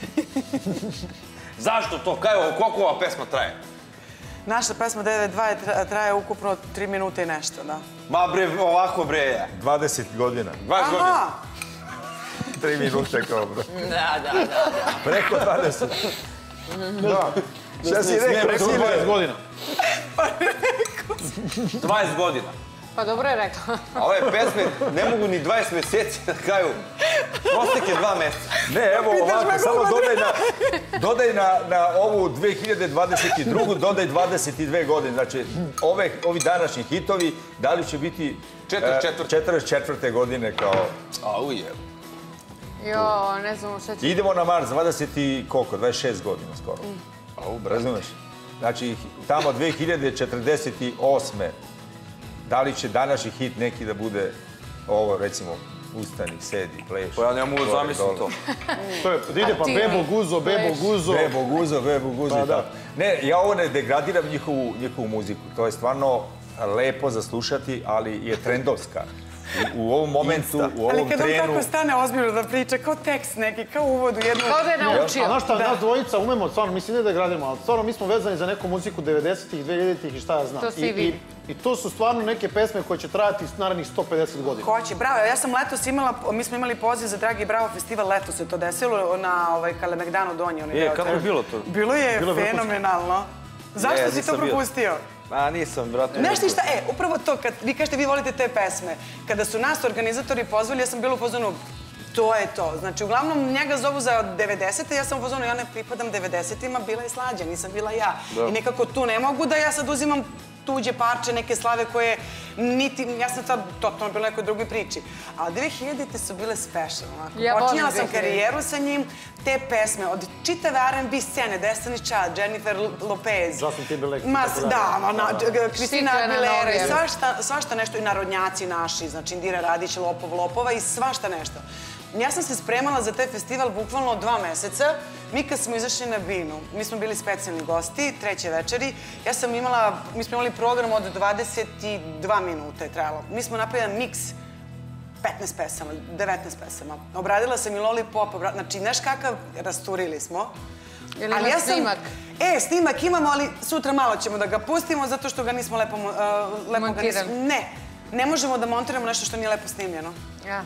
Zašto to? Koliko ova pesma traje? Naša pesma devet dva traje ukupno tri minute i nešto, da. Ma bre, ovako bre. dvadeset godina. dvadeset godina. tri minute kao bre. Da, da, da. Preko dvadeset. Da. Šta si rekao? Preko dvadeset godina. Pa rekao sam. dvadeset godina. Pa dobro je rekao. A ove pesme ne mogu ni dvadeset mjeseci na kraju. Prostek je dva mjeseca. Ne, evo ovako, samo dodaj na, dodaj na, na ovu dve hiljade dvadeset drugu dodaj dvadeset dve godine. Znači, ove, ovi današnji hitovi, da li će biti četrdeset četvrte godine kao... A uje. Jo, ne znamo šta će... Idemo na Mars, dvadeset i koliko, dvadeset šest godina skoro. Mm. Razumeš? Znači, tamo dve hiljade četrdeset osme. Da li će današnji hit neki da bude ovo, recimo, ustani, sedi, pleši. Pa ja ne mogu zamisliti to. Ide pa bebo guzo, bebo guzo. Bebo guzo, bebo guzo i tako. Ne, ja ovo ne degradiram njihovu muziku. To je stvarno lepo za slušati, ali je trendovska. U ovom momentu, u ovom trenu... Ali kad on tako stane ozbiljno da priča, kao tekst neki, kao uvod u jednu... Kao da je naučio. A znaš šta, nas dvojica umemo, stvarno, mislim ne da gradimo, ali stvarno mi smo vezani za neku muziku devedesetih, dvehiljaditih i šta ja znam. To si vidi. I to su stvarno neke pesme koje će trajati narednih sto pedeset godina. Hoće, bravo. Ja sam letos imala, mi smo imali poziv za Dragi Bravo festival, letos se to desilo na Kalemegdanu Donji. Je, kako je bilo to? Bilo je fenomenalno. Zašto si to propustio? A, nisam, brate. Znaš ti šta, e, upravo to, kad vi kažete vi volite te pesme, kada su nas organizatori pozvali, ja sam bila u fazonu, to je to. Znači, uglavnom njega zovu za devedesete, ja sam u fazonu, ja ne pripadam devedesetima, bila je Slađa, nisam bila ja. I nekako tu ne mogu da ja sad uzimam tuđe parče, neke slave koje niti, ja sam sad totalno bila u nekoj drugoj priči. A dvehiljadite su bile special, onako. Počinjala sam karijeru sa njim, te pesme, od čitave R and B scene, Destiny Child, Jennifer Lopez. Justin Timberlake. Da, Kristina Aguilera i svašta nešto, i narodnjaci naši, znači Indira Radić, Lopov Lopova i svašta nešto. Ja sam se spremala za taj festival bukvalno dva meseca. Mi kad smo izašli na binu, mi smo bili specijalni gosti, treće večeri, ja sam imala, mi smo imali program od dvadeset dva minuta je trajalo. Mi smo napravili miks petnaest pesama, devetnaest pesama. Obradila sam i Lollipop, znači, znaš kakav, rasturili smo. Je li ima snimak? E, snimak imamo, ali sutra malo ćemo da ga pustimo, zato što ga nismo lepo... Montirali? Ne, ne možemo da montiramo nešto što nije lepo snimljeno. Ja.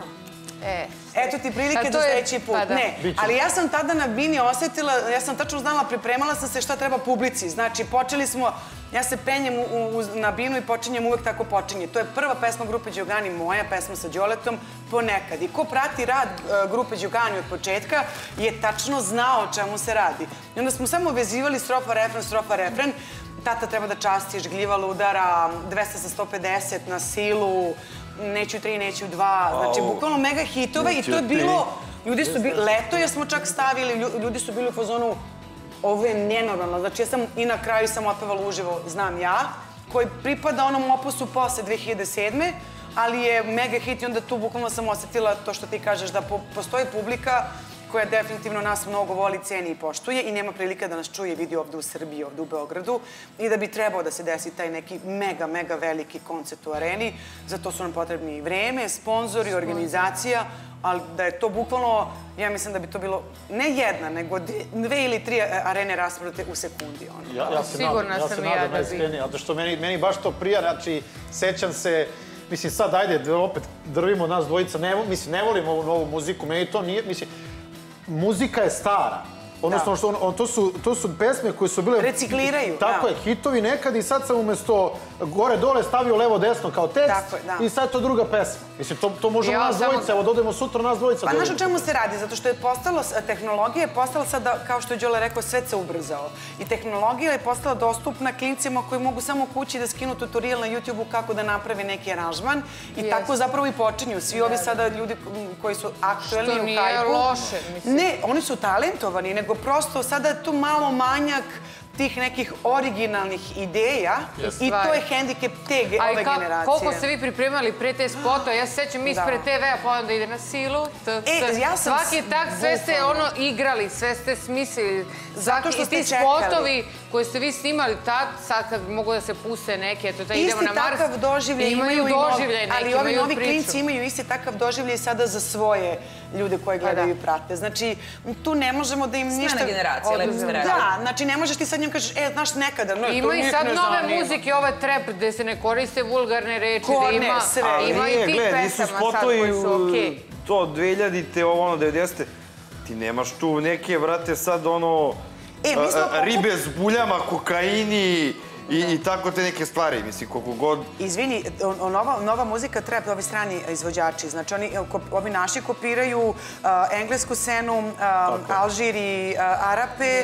Eto ti prilike za sledeći put. Ne, ali ja sam tada na bini osetila, ja sam tačno znala, pripremala sam se šta treba publici. Znači, počeli smo, ja se penjem na binu i počinjem uvek tako počinje. To je prva pesma grupe Đogani, moja pesma sa Đoletom, Ponekad. I ko prati rad grupe Đogani od početka je tačno znao o čemu se radi. I onda smo samo vezivali strofa, refren, strofa, refren. Tata treba da častiš, gljiva ludara, dvesta sa sto pedeset na silu, neću tri, neću dva, znači bukvalno mega hitove i to je bilo, ljudi su bili, leto jer smo čak stavili, ljudi su bili u fazonu, ovo je nenormalno, znači ja sam i na kraju sam otpevala uživo, znam ja, koji pripada onom opusu posle dve hiljade sedme, ali je mega hit i onda tu bukvalno sam osetila to što ti kažeš, da postoji publika koja definitivno nas mnogo voli, ceni i poštuje i nema prilike da nas čuje i vidi ovde u Srbiji, ovde u Beogradu i da bi trebao da se desi taj neki mega, mega veliki koncert u areni. Za to su nam potrebni i vreme, sponzori, organizacija, ali da je to bukvalno, ja mislim da bi to bilo ne jedna, nego dve ili tri arene raspravljate u sekundi. Ja se nadam najskreni, zato što meni baš to prija, znači, sećam se, mislim, sad, ajde, opet drvimo nas dvojica, mislim, ne volim ovu novu muziku, meni to nije, mislim, muzika je stara. Odnosno, to su pesme koje su bile... Recikliraju, da. Tako je, hitovi nekad i sad sam umjesto gore-dole stavio levo-desno kao tekst i sad je to druga pesma. Mislim, to možemo nas dvojica, evo dodajemo sutra nas dvojica. Pa znaš o čemu se radi? Zato što je postalo, tehnologija je postala sada, kao što je Đole rekao, svet se ubrzao. I tehnologija je postala dostupna klincima koji mogu samo kući da skinu tutorial na YouTube-u kako da napravi neki aranžman i tako zapravo i počinju. Svi ovi sada ljudi koji su aktuelni u hajpu. Što nije loše, mislim. Ne, oni su talentovani, nego prosto sada je tu malo manjak tih nekih originalnih ideja i to je hendikep te ove generacije. A koliko ste vi pripremali pre te spotove? Ja se sećam mi ispred te ve a pa onda ide na silu. Svaki tak, sve ste ono igrali, sve ste smislili. Zato što ste čekali. I ti spotovi koje ste vi snimali tad, sad kad mogu da se puste neke, eto da idemo na Mars. Isti takav doživljaj imaju i novi, ali ovi novi klinci imaju isti takav doživljaj sada za svoje ljude koje gledaju i prate. Znači, tu ne možemo da im ništa... Smena generacija, lepo ste rekli. Da, znači ne možeš ti sad njim kažeš, e, znaš, nekada, no, to ima i sad nove muzike, ove trap, gde se ne koriste vulgarne reči, da ima... Ima i tih pesama sad koji su okej. To dvehiljadite, ovo ono, devedesete, ti nemaš tu neke, vrate, sad ono... ribe s buljama, kokaini i tako te neke stvari, mislim, koliko god... Izvini, nova muzika trap, ovi strani izvođači, znači ovi naši kopiraju englesku scenu, Alžir i Arape,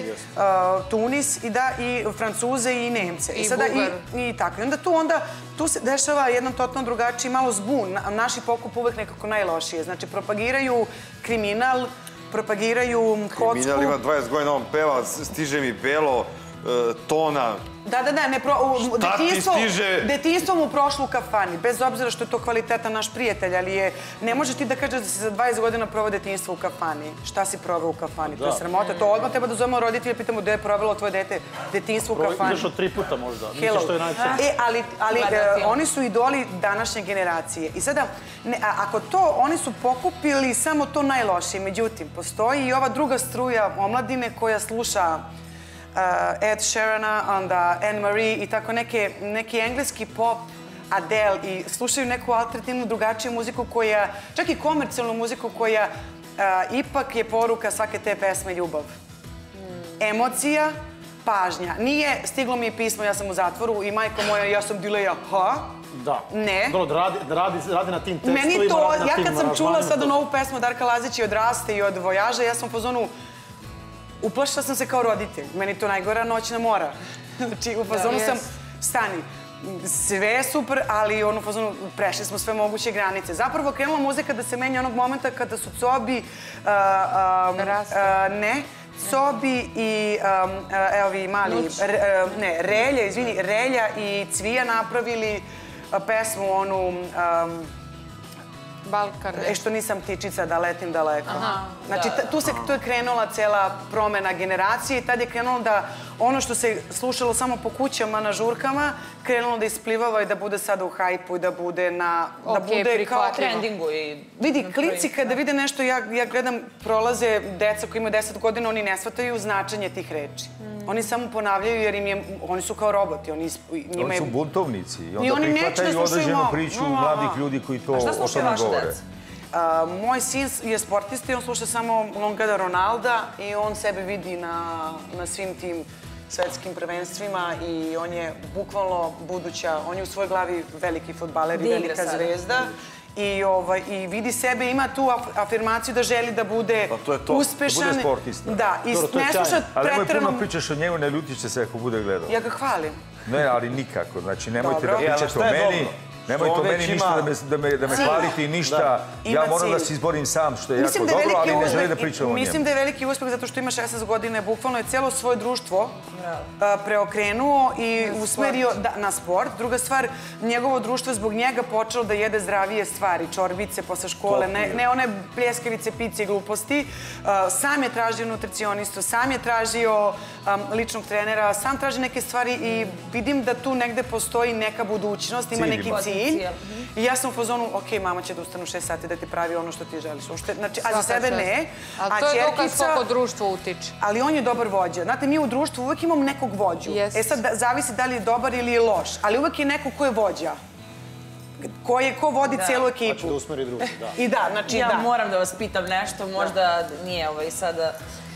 Tunis i da, i Francuze i Nemce. I Bugar. I tako. I onda tu onda, tu se dešava jedan totalno drugačiji malo zbun. Naši pokup uvek nekako najlošije. Znači, propagiraju kriminal, propagiraju kocku. Kriminal ima dvadeset godina, on peva, stiže mi belo, tona. Da, da, da, detinjstvo mu prošlo u kafani, bez obzira što je to kvalitetan naš prijatelj, ali je, ne možeš ti da kažeš da si za dvadeset godina proveo detinjstvo u kafani. Šta si proveo u kafani? To je sramota, to odmah treba da zovemo roditelje, pitamo gde je provelo tvoje dete detinjstvo u kafani. Ideš od tri puta možda, misliš što je najcrnije. E, ali oni su idoli današnje generacije. I sada, ako to, oni su pokupili samo to najlošije, međutim, postoji i ova druga struja omladine koja sluša Ed Sheerana, onda Anne-Marie i tako neki engleski pop, Adele i slušaju neku alternativnu, drugačiju muziku koja, čak i komercijalnu muziku koja ipak je poruka svake te pesme ljubav. Emocija, pažnja. Nije stiglo mi pismo, ja sam u zatvoru i majko moja, ja sam dileja, ha? Da. Ne. Radi na tim tekstovima, meni to, ja kad sam čula sad novu pesmu Darka Lazića i od Raste i od Vojaža, ja sam u fazonu, uplašila sam se kao roditelj. Meni to najgora noćna mora. Znači, u fazonu sam, stani, sve je super, ali u fazonu prešli smo sve moguće granice. Zapravo krenula muzika da se menja onog momenta kada su Cobi, ne, Cobi i, evo vi mali, ne, Relja, izvini, Relja i Cvija napravili pesmu onu... Balkan. E što nisam ptičica da letim daleko. Znači, tu je krenula cela promena generacije i tad je krenulo da ono što se slušalo samo po kućama na žurkama, krenulo da isplivava i da bude sada u hajpu i da bude na... Ok, prihvatljivo. Trendingu i... Vidi, klinci kada vide nešto, ja gledam, prolaze deca koji imaju deset godina, oni ne shvataju značenje tih reči. Oni samo ponavljaju jer im je, oni su kao roboti. Oni su buntovnici i onda prihvataju određenu priču mladih ljudi koji to o tome govore. Moj sin je sportista i on sluša samo, on gleda Ronalda i on sebe vidi na svim tim svetskim prvenstvima i on je bukvalno buduća, on je u svojoj glavi veliki fudbaler i velika zvezda. I vidi sebe, ima tu afirmaciju da želi da bude uspešan. Da bude sportista. Da, i ne sluša pretredno... Ali nemoj puno pričaš o njemu, ne ljutiš će se ako bude gledao. Ja ga hvalim. Ne, ali nikako. Znači, nemojte da pričate o meni. Nemojte o meni ništa da me hvalite i ništa. Ja moram da se izborim sam, što je jako dobro, ali ne želim da pričam o njemu. Mislim da je veliki uspeh zato što ima šesnaest godina, bukvalno je cijelo svoje društvo preokrenuo i usmerio na sport. Druga stvar, njegovo društvo je zbog njega počelo da jede zdravije stvari, čorbice posle škole, ne one pljeskavice, pice i gluposti. Sam je tražio nutricionistu, sam je tražio ličnog trenera, sam traži neke stvari i vidim da tu negde postoji neka budućnost, ima neki cilj. I ja sam u fazonu, ok, mama će da ustane u šest sati da ti pravi ono što ti želiš. A za sebe ne. Ali to je dokaz koliko društvo utiče. Ali on je dobar vođa. Znate, mi u društvu uvek imamo nekog vođu. E sad, zavisi da li je dobar ili je loš. Ali uvek je neko ko je vođa. Ko vodi cijelu ekipu. Hoće da usmeri društvo, da. I da, znači da. Ja moram da vas pitam nešto, možda nije ovaj sada.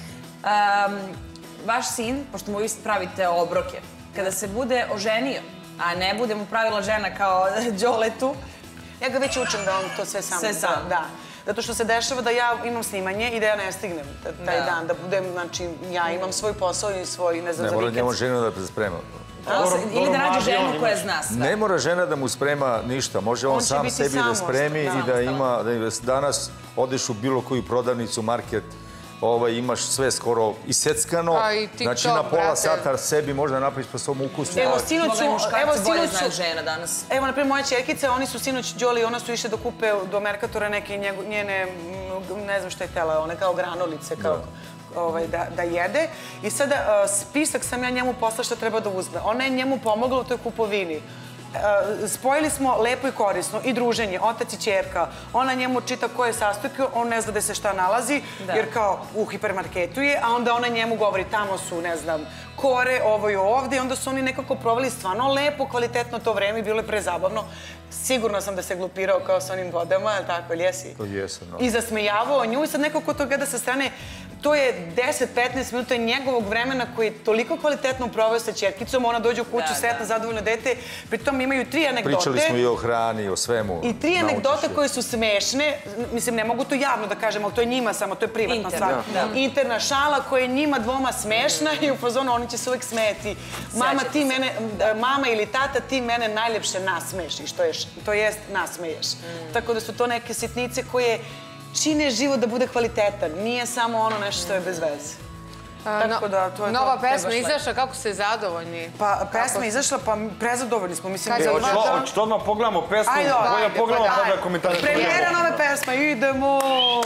Vaš sin, pošto mu vi pravite obroke, kada se bude oženio, a ne bude mu pravila žena kao Đoletu. Ja ga već učim da on to sve sam. Sve sam. Da. Zato što se dešava da ja imam snimanje i da ja ne stignem taj dan. Da budem, znači, ja imam svoj posao i svoj, ne znam, za vikend. Ne mora njemu ženu da se sprema. Ili da nađe ženu koja zna sve. Ne mora žena da mu sprema ništa. Može on sam sebi da spremi i da ima, da danas odeš u bilo koju prodavnicu, market, imaš sve skoro iseckano, znači na pola sata sebi možda napraviš po svom ukusu. Evo, sinoć, evo, bolje zna žena danas. Evo, naprijed, moje čerkice, oni su sinoć, Đoli, ona su išle da kupe do Merkatora neke njene, ne znam šta je tela, one kao granolice, da jede. I sada spisak sam ja njemu poslala šta treba da uzme. Ona je njemu pomogla u toj kupovini. Spojili smo lepo i korisno i druženje, otac i čerka. Ona njemu čita koje sastojke, on ne zna gde se šta nalazi, jer kao u hipermarketu je, a onda ona njemu govori tamo su, ne znam, kore, ovo i ovde, i onda su oni nekako proveli stvarno lepo, kvalitetno to vreme i bilo je prezabavno. Sigurno sam da se glupirao kao sa onim vodama, ali tako, ili jesi? To jesam, no. I zasmejavao nju i sad neko ko to gleda sa strane, to je deset do petnaest minuta njegovog vremena koji je toliko kvalitetno proveo sa čerkicom, ona dođe u kuću, sretna, zadovoljno dete, pritom imaju tri anegdote. Pričali smo i o hrani, o svemu. I tri anegdote koje su smešne, mislim, ne mogu to javno da kažem, ali to je njima samo, to je privatna stvar. Interna šala koja je njima dvoma smešna i u fazonu oni će se uvek smeti. Mama, ti mene, mama ili tata, ti mene najljepše nasmešiš, to jest nasmeješ. Tako da su to neke sitnice koje čine život da bude kvalitetan. Nije samo ono nešto što je bez veze. Nova pesma izašla, kako ste zadovoljni? Pa pesma izašla, pa prezadovoljni smo. Hoćete odmah pogledamo pesmu? Bolje pogledamo pa da komentariš. Premijera nove pesma, idemo!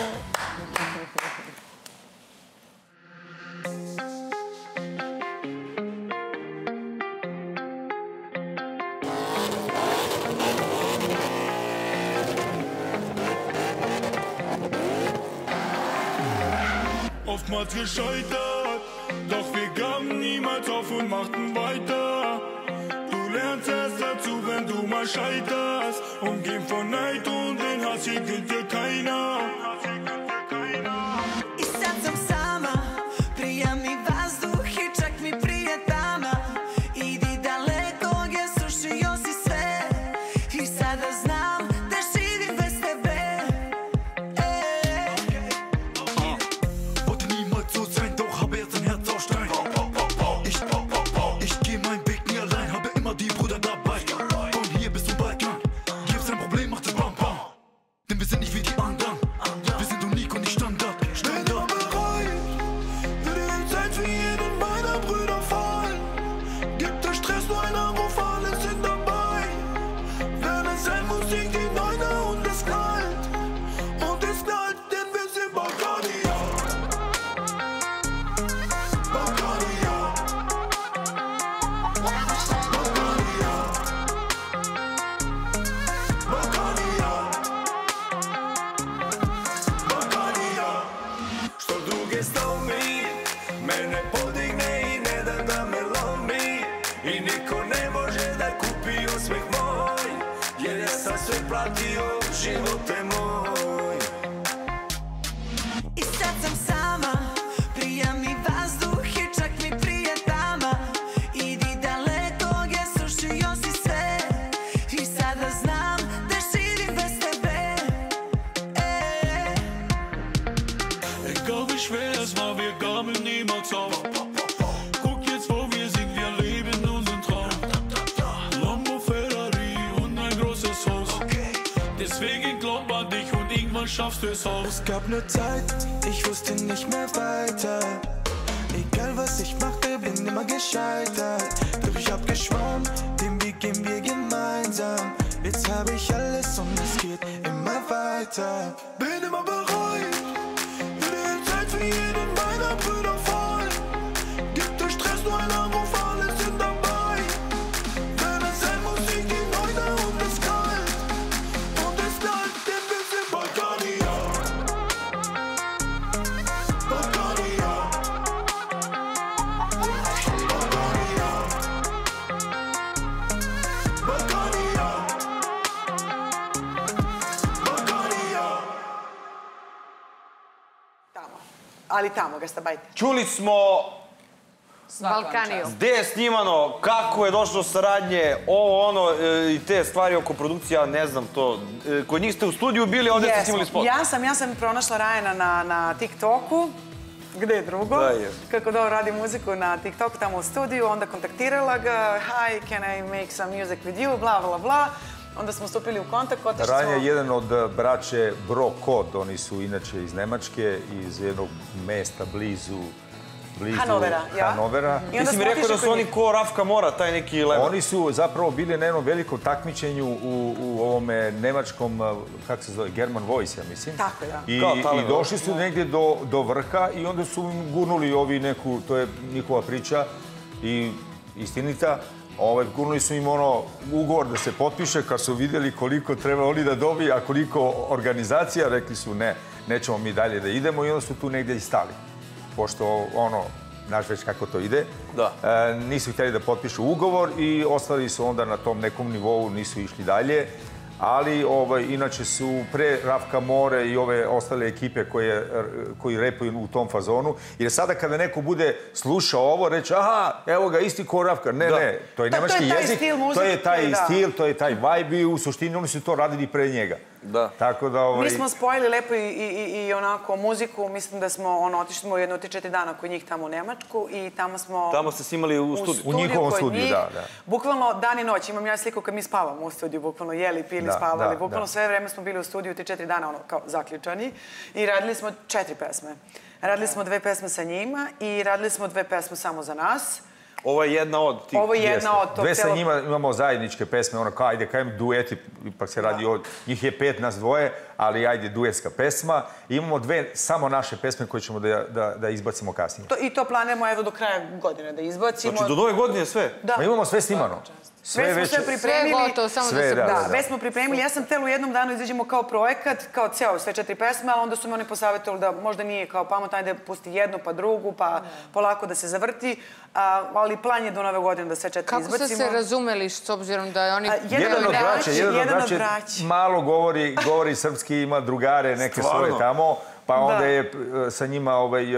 Oftmals gescheitert, doch wir gaben niemals auf und machten weiter. Du lernst erst dazu, wenn du mal scheiterst. Umgeben von Neid und den Hass, hier gönnt dir keiner. I sad sam sama, prija mi vazduh i čak mi prije tama. Idi daleko, gdje sušio si sve. I sada znam da živim bez tebe. Schaffst du es auch? Es gab ne Zeit, ich wusste nicht mehr weiter. Egal was ich machte, bin immer gescheitert. Doch ich hab geschworen, den Weg gehen wir gemeinsam. Jetzt hab ich alles und es geht immer weiter. Bin immer bereit, will Zeit für jeden meiner Brüder fallen. Gibt der Stress nur einen Anruf, alle sind dabei. Wenn es sein muss, ich geh weiter und es kalt. Und es knallt, denn wir sind Balkanier. Balkanier. Balkanier. Balkanier. Balkanier. Tamo. Ali tamo, gastarbajte. Čuli smo Balkaniju. gde je snimano, kako je došlo do saradnje, ovo, ono i te stvari oko produkcija, ne znam to. Kod njih ste u studiju bili, ovdje ste snimali spot. Ja sam, ja sam pronašla Rajana na, na TikToku. Gde je drugo? Da je. Kako dobro radi muziku na TikToku, tamo u studiju, onda kontaktirala ga, hi, can I make some music with you, bla, bla, bla. Onda smo stupili u kontakt, otišli smo... Rajan je jedan od braće Bro Kod, oni su inače iz Nemačke, iz jednog mesta blizu Hanovera, ja. Hanovera. Ti si mi rekao da su oni ko Rafka Mora, taj neki levo. Oni su zapravo bili na jednom velikom takmičenju u, u ovome nemačkom, kako se zove, German Voice, ja mislim. Tako, da. I, i došli su negdje do, do vrha i onda su im gurnuli ovi neku, to je njihova priča i istinita. Ove, gurnuli su im ono ugovor da se potpiše kad su vidjeli koliko treba oni da dobije, a koliko organizacija, rekli su ne, nećemo mi dalje da idemo i onda su tu negdje i stali. Pošto ono, znaš već kako to ide, e, nisu htjeli da potpišu ugovor i ostali su onda na tom nekom nivou, nisu išli dalje. Ali ovaj, inače su pre Rafka More i ove ostale ekipe koje, koji repuju u tom fazonu. Jer sada kada neko bude slušao ovo, reći aha, evo ga, isti ko Rafka. Ne, da. ne, to je nemački jezik, to je taj stil, to je taj vibe i u suštini oni su to radili pre njega. Da. Tako da ovaj... Mi smo spojili lepo i onako muziku, mislim da smo ono, otišli smo jedno tri četiri dana kod njih tamo u Nemačku i tamo smo... Tamo ste snimali u studiju? U njihovom studiju, da, da. Bukvalno dan i noć, imam ja sliku kad mi spavamo u studiju, bukvalno jeli, pili, spavali, bukvalno sve vreme smo bili u studiju tri četiri dana, ono, kao zaključani i radili smo četiri pesme. Radili smo dve pesme sa njima i radili smo dve pesme samo za nas. Ovo je jedna od tih. Ovo je jedna od tog Dve sa njima imamo zajedničke pesme, ono kao, ajde, kajem dueti, ipak se radi od... Njih je pet, nas dvoje, ali ajde, duetska pesma. Imamo dve samo naše pesme koje ćemo da izbacimo kasnije. I to planiramo, evo, do kraja godine da izbacimo. Znači, do nove godine sve? Da. Imamo sve snimano. Sve smo sve pripremili. Sve gotovo, samo da se... Da, već smo pripremili. Ja sam htjela u jednom danu izađemo kao projekat, kao ceo, sve četiri pesme, ali onda su me oni posavjetovali da možda nije kao pametno, ajde pusti jednu pa drugu, pa polako da se zavrti. Ali plan je do nove godine da sve četiri izbacimo. Kako ste se razumeli s obzirom da je oni... Jedan od braća, jedan od braća malo govori srpski, ima drugare neke svoje tamo, pa onda je sa njima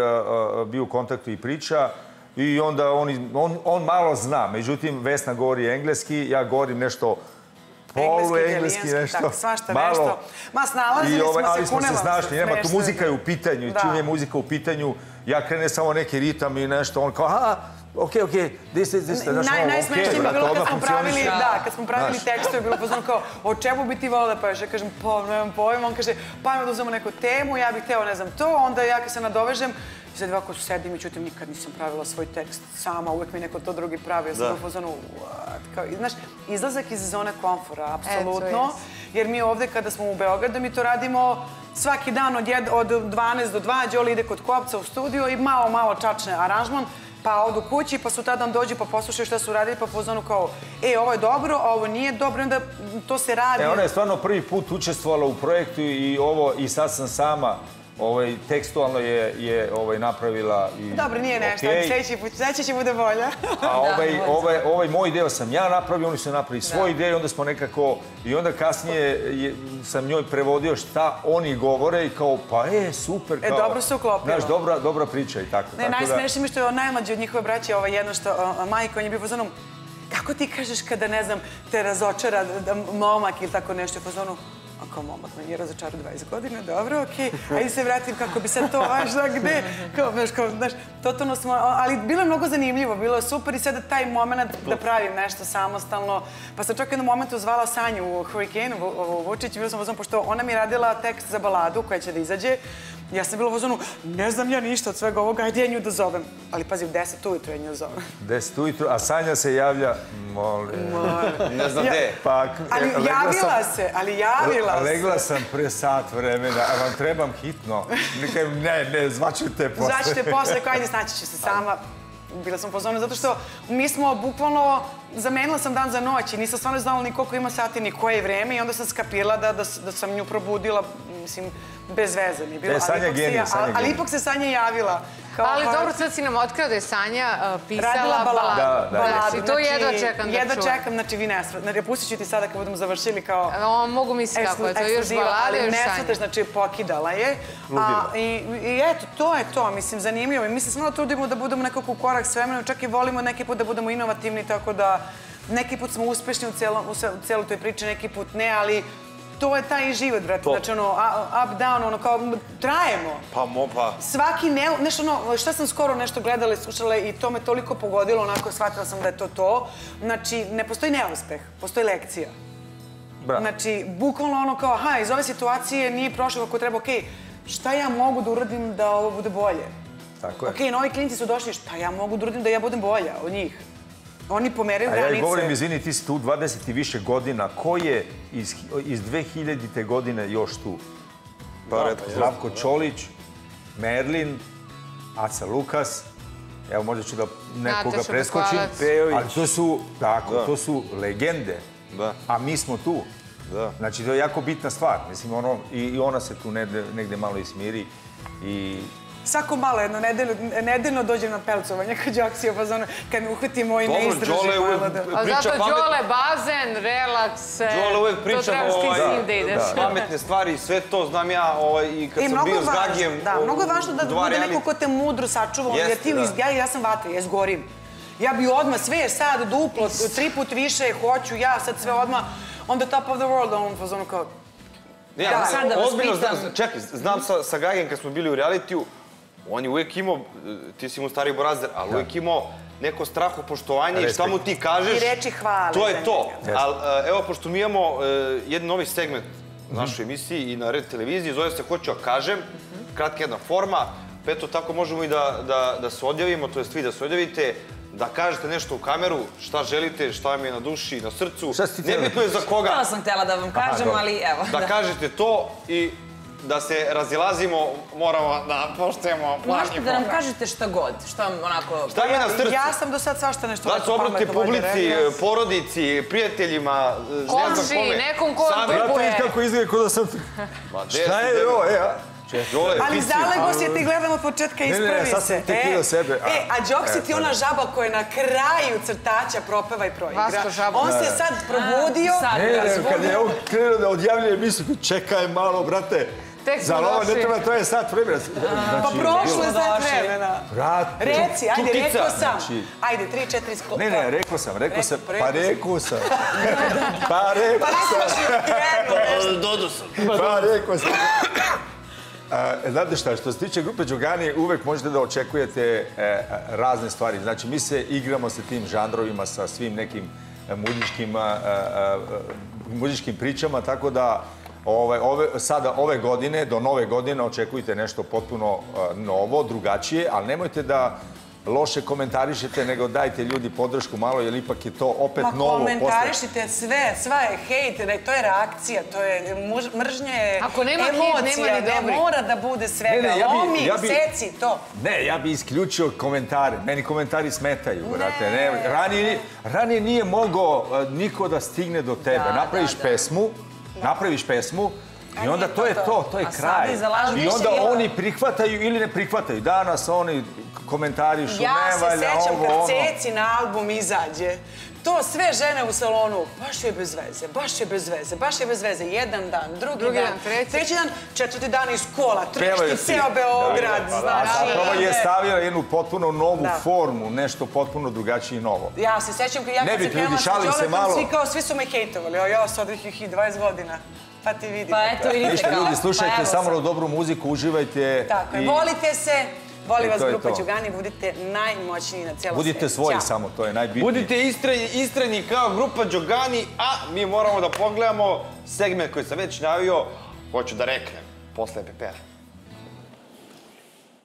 bio u kontaktu i priča. I onda on malo zna, međutim Vesna govori engleski, ja govorim nešto polu-engleski, nešto malo. Ma snalazili smo se, kunela. Ali smo se snašli, nema, tu muzika je u pitanju, čim je muzika u pitanju, ja krene samo neki ritam i nešto, on kao, aha, okej, okej, gdje ste, gdje ste, znaš, ono, okej, najsmešnije mi je bilo kad smo pravili, da, kad smo pravili tekstove, bilo pozorno kao, o čemu bi ti volila da poješ? Ja kažem, pa, nemam pojma, on kaže, pa ajmo da uzmemo neku temu, ja bih hteo, ne znam, to, onda ja kad se nadovežem, i sad ovako sedim i čutim, nikad nisam pravila svoj tekst sama, uvek mi neko to drugi pravi, ja sam u fazonu, what? Znaš, izlazak iz zone komfora, apsolutno, jer mi ovde kada smo u Beogradu, mi to radimo svaki dan od dvanaest do dva, Đole ide kod Kopca u studio i malo, malo čačne aranžman, pa odu kući, pa sutradan dođu, pa poslušaju šta su radili, pa pozvanu kao, e, ovo je dobro, ovo nije dobro, onda to se radi. E, ona je stvarno prvi put učestvovala u projektu i ovo, i sad sam sama, tekstualno je napravila i... Dobro, nije nešto, sljedeći put, sljedeći će bude bolja. A ovaj moj deo sam ja napravio, oni su napravili svoj deo i onda smo nekako... I onda kasnije sam njoj prevodio šta oni govore i kao, pa e, super, kao... E, dobro se uklopilo. Znaš, dobra priča i tako. Ne, najsmešnije mi što je najmlađi od njihove braće, jedno što majka, on je bio pozonom, kako ti kažeš kada, ne znam, te razočara momak ili tako nešto, pozonu, a kao momak me je razočarao dvadeset godina, dobro, okej, ajde se vratim kako bi sad to važno, gde, kao, znaš, kao, znaš, totalno smo, ali bilo je mnogo zanimljivo, bilo je super i sada taj moment da pravim nešto samostalno, pa sam čak jednom momentu zvala Sanju u Hurricane, u Vučić, bilo sam vozom, pošto ona mi je radila tekst za baladu koja će da izađe, ja sam bila u vozonu, ne znam ja ništa od svega ovoga, ajde ja nju da zovem. Ali pazi, u deset ujutru ja nju zovem. deset ujutru, a Sanja se javlja, molim. Ne znam gde. Ali javila se, ali javila se. Legla sam pre sat vremena, a vam trebam hitno. Ne, ne, zvaću te posle. Zvaću te posle, kao ajde, snaći ću se sama. Bila sam pozorna, zato što mi smo bukvalno, zamenila sam dan za noć i nisam stvarno znala ni koliko ima sati, ni koje vreme i onda sam skapirala da sam nju probudila, mislim, bez veze mi je bilo. Ali ipak se Sanja javila. Ali dobro, sad si nam otkrila da je Sanja pisala baladu. I to jedva čekam da čujem. Jedva čekam, znači vi ne shvatate. Pustit ću ti sada kad budemo završili kao... Mogu misliti kako je to, još balada, još Sanja. Ali ne shvataš, znači pokidala je. I eto, to je to, mislim, zanimljivo. I mi se samo trudimo da budemo nekako u korak s vremenom, čak i volimo neki put da budemo inovativni, tako da neki put smo uspešni u celoj toj priči, neki put ne, ali to je taj život, brate. Znači, ono, up, down, ono, kao, trajemo. Pa, mo, pa. Svaki, nešto, ono, šta sam skoro nešto gledala i slušala i to me toliko pogodilo, onako, shvatila sam da je to to. Znači, ne postoji neuspeh, postoji lekcija. Znači, bukvalno ono kao, aha, iz ove situacije nije prošlo kako treba, okej, šta ja mogu da uradim da ovo bude bolje? Tako je. Okej, novi klinci su došli, šta ja mogu da uradim da ja budem bolja od njih? Oni pomeraju granice. A ja govorim, izvini, ti si tu dvadeset i više godina. Ko je iz dve hiljadite godine još tu? Zdravko Čolić, Merlin, Aca Lukas, evo možda ću da nekoga preskočim, ali to su, tako, to su legende, a mi smo tu. Znači, to je jako bitna stvar. Mislim, ono, i ona se tu negde malo ismiri i... Svako malo, jedno nedeljno dođem na pelcovanje kod Đoksija, pa ono, kad me uhvatimo i ne istražim malo da... A zato Đole bazen, relaks, to trebaš ti s njim da ideš. Pametne stvari, sve to znam ja i kad sam bio s Gagijem... Da, mnogo je važno da bude neko ko te mudro sačuva, jer ti, ja sam vatra, ja zgorim. Ja bi odmah sve sad duplo, tri put više, hoću ja sad sve odmah, on the top of the world, on pa ono kao... Sad da vas pitam. Čekaj, znam sa Gagen kad smo bili u realitiju, on je uvijek imao, ti si mu stari borazder, ali uvijek imao neko strahopoštovanje i šta mu ti kažeš, i reči hvale. To je to. Ali evo, pošto mi imamo jedan novi segment u našoj emisiji i na Red televiziji, zove se Hoću da kažem, kratka jedna forma, eto tako možemo i da se odjavimo, to jest vi da se odjavite, da kažete nešto u kameru, šta želite, šta vam je na duši, na srcu, nebitno je za koga. To sam htjela da vam kažem, ali evo. Da kažete to i da se razilazimo, moramo da poštujemo plan i Možete da nam kažete šta god, šta vam onako... Šta je na srcu? Ja sam do sad svašta nešto lepo pametno. Da se obrati publici, porodici, prijateljima, komši, nekom ko vam kupuje. Ja vidim kako izgleda kod da sam... Šta je ovo, e, a? Ali Zalegos je ti gledam od početka, ispravi se. Ne, ne, sad sam tek vidio sebe. E, a Đoksi ti ona žaba koja na kraju crtača propeva i proigra. On se sad probudio. Ne, ne, kad je on krenuo da odjavljuje emisiju, čekaj malo, brate. Za ovo ne treba, to je sad vremena. Pa prošlo je sad vremena. Reci, ajde, rekao sam. Ajde, tri, četiri sklopa. Ne, ne, rekao sam, rekao sam. Pa rekao sam. Pa rekao sam. Dodo sam. Pa rekao sam. Znate šta, što se tiče grupe Đogani, uvek možete da očekujete razne stvari. Znači, mi se igramo sa tim žanrovima, sa svim nekim muzičkim pričama, tako da sada ove godine, do nove godine, očekujte nešto potpuno novo, drugačije, ali nemojte da loše komentarišete, nego dajte ljudi podršku malo, jer ipak je to opet novo. Ma komentarišite sve, sva je hejt, to je reakcija, to je mržnja, emocija, ne mora da bude svega. Lomi, seci, to. Ne, ja bi isključio komentare. Meni komentari smetaju, brate. Ranije nije mogao niko da stigne do tebe. Napraviš pesmu, napraviš pesmu, i onda to je to, to je kraj. I onda oni prihvataju ili ne prihvataju. Danas oni komentarišu, ne valja ovo, ono. Ja se sećam kad Ceci na album izađe, to sve žene u salonu, baš je bez veze, baš je bez veze, baš je bez veze. Jedan dan, drugi dan, treći dan, četvrti dan iz kola, trešti ceo Beograd. Zapravo je stavila jednu potpuno novu formu, nešto potpuno drugačije i novo. Ja se sećam kad ja kad se krenula sa Đoletom, svi kao, svi su me hejtovali, a ja sad ih dvadeset godina. Pa ti vidi. Pa eto, vidite Ništa, ljudi, slušajte samo dobru muziku, uživajte. Tako je, volite se, voli vas grupa Đogani, budite najmoćniji na cijelom svijetu. Budite svoji samo, to je najbitnije. Budite istrajni kao grupa Đogani, a mi moramo da pogledamo segment koji sam već najavio, hoću da reknem, posle E P P-a.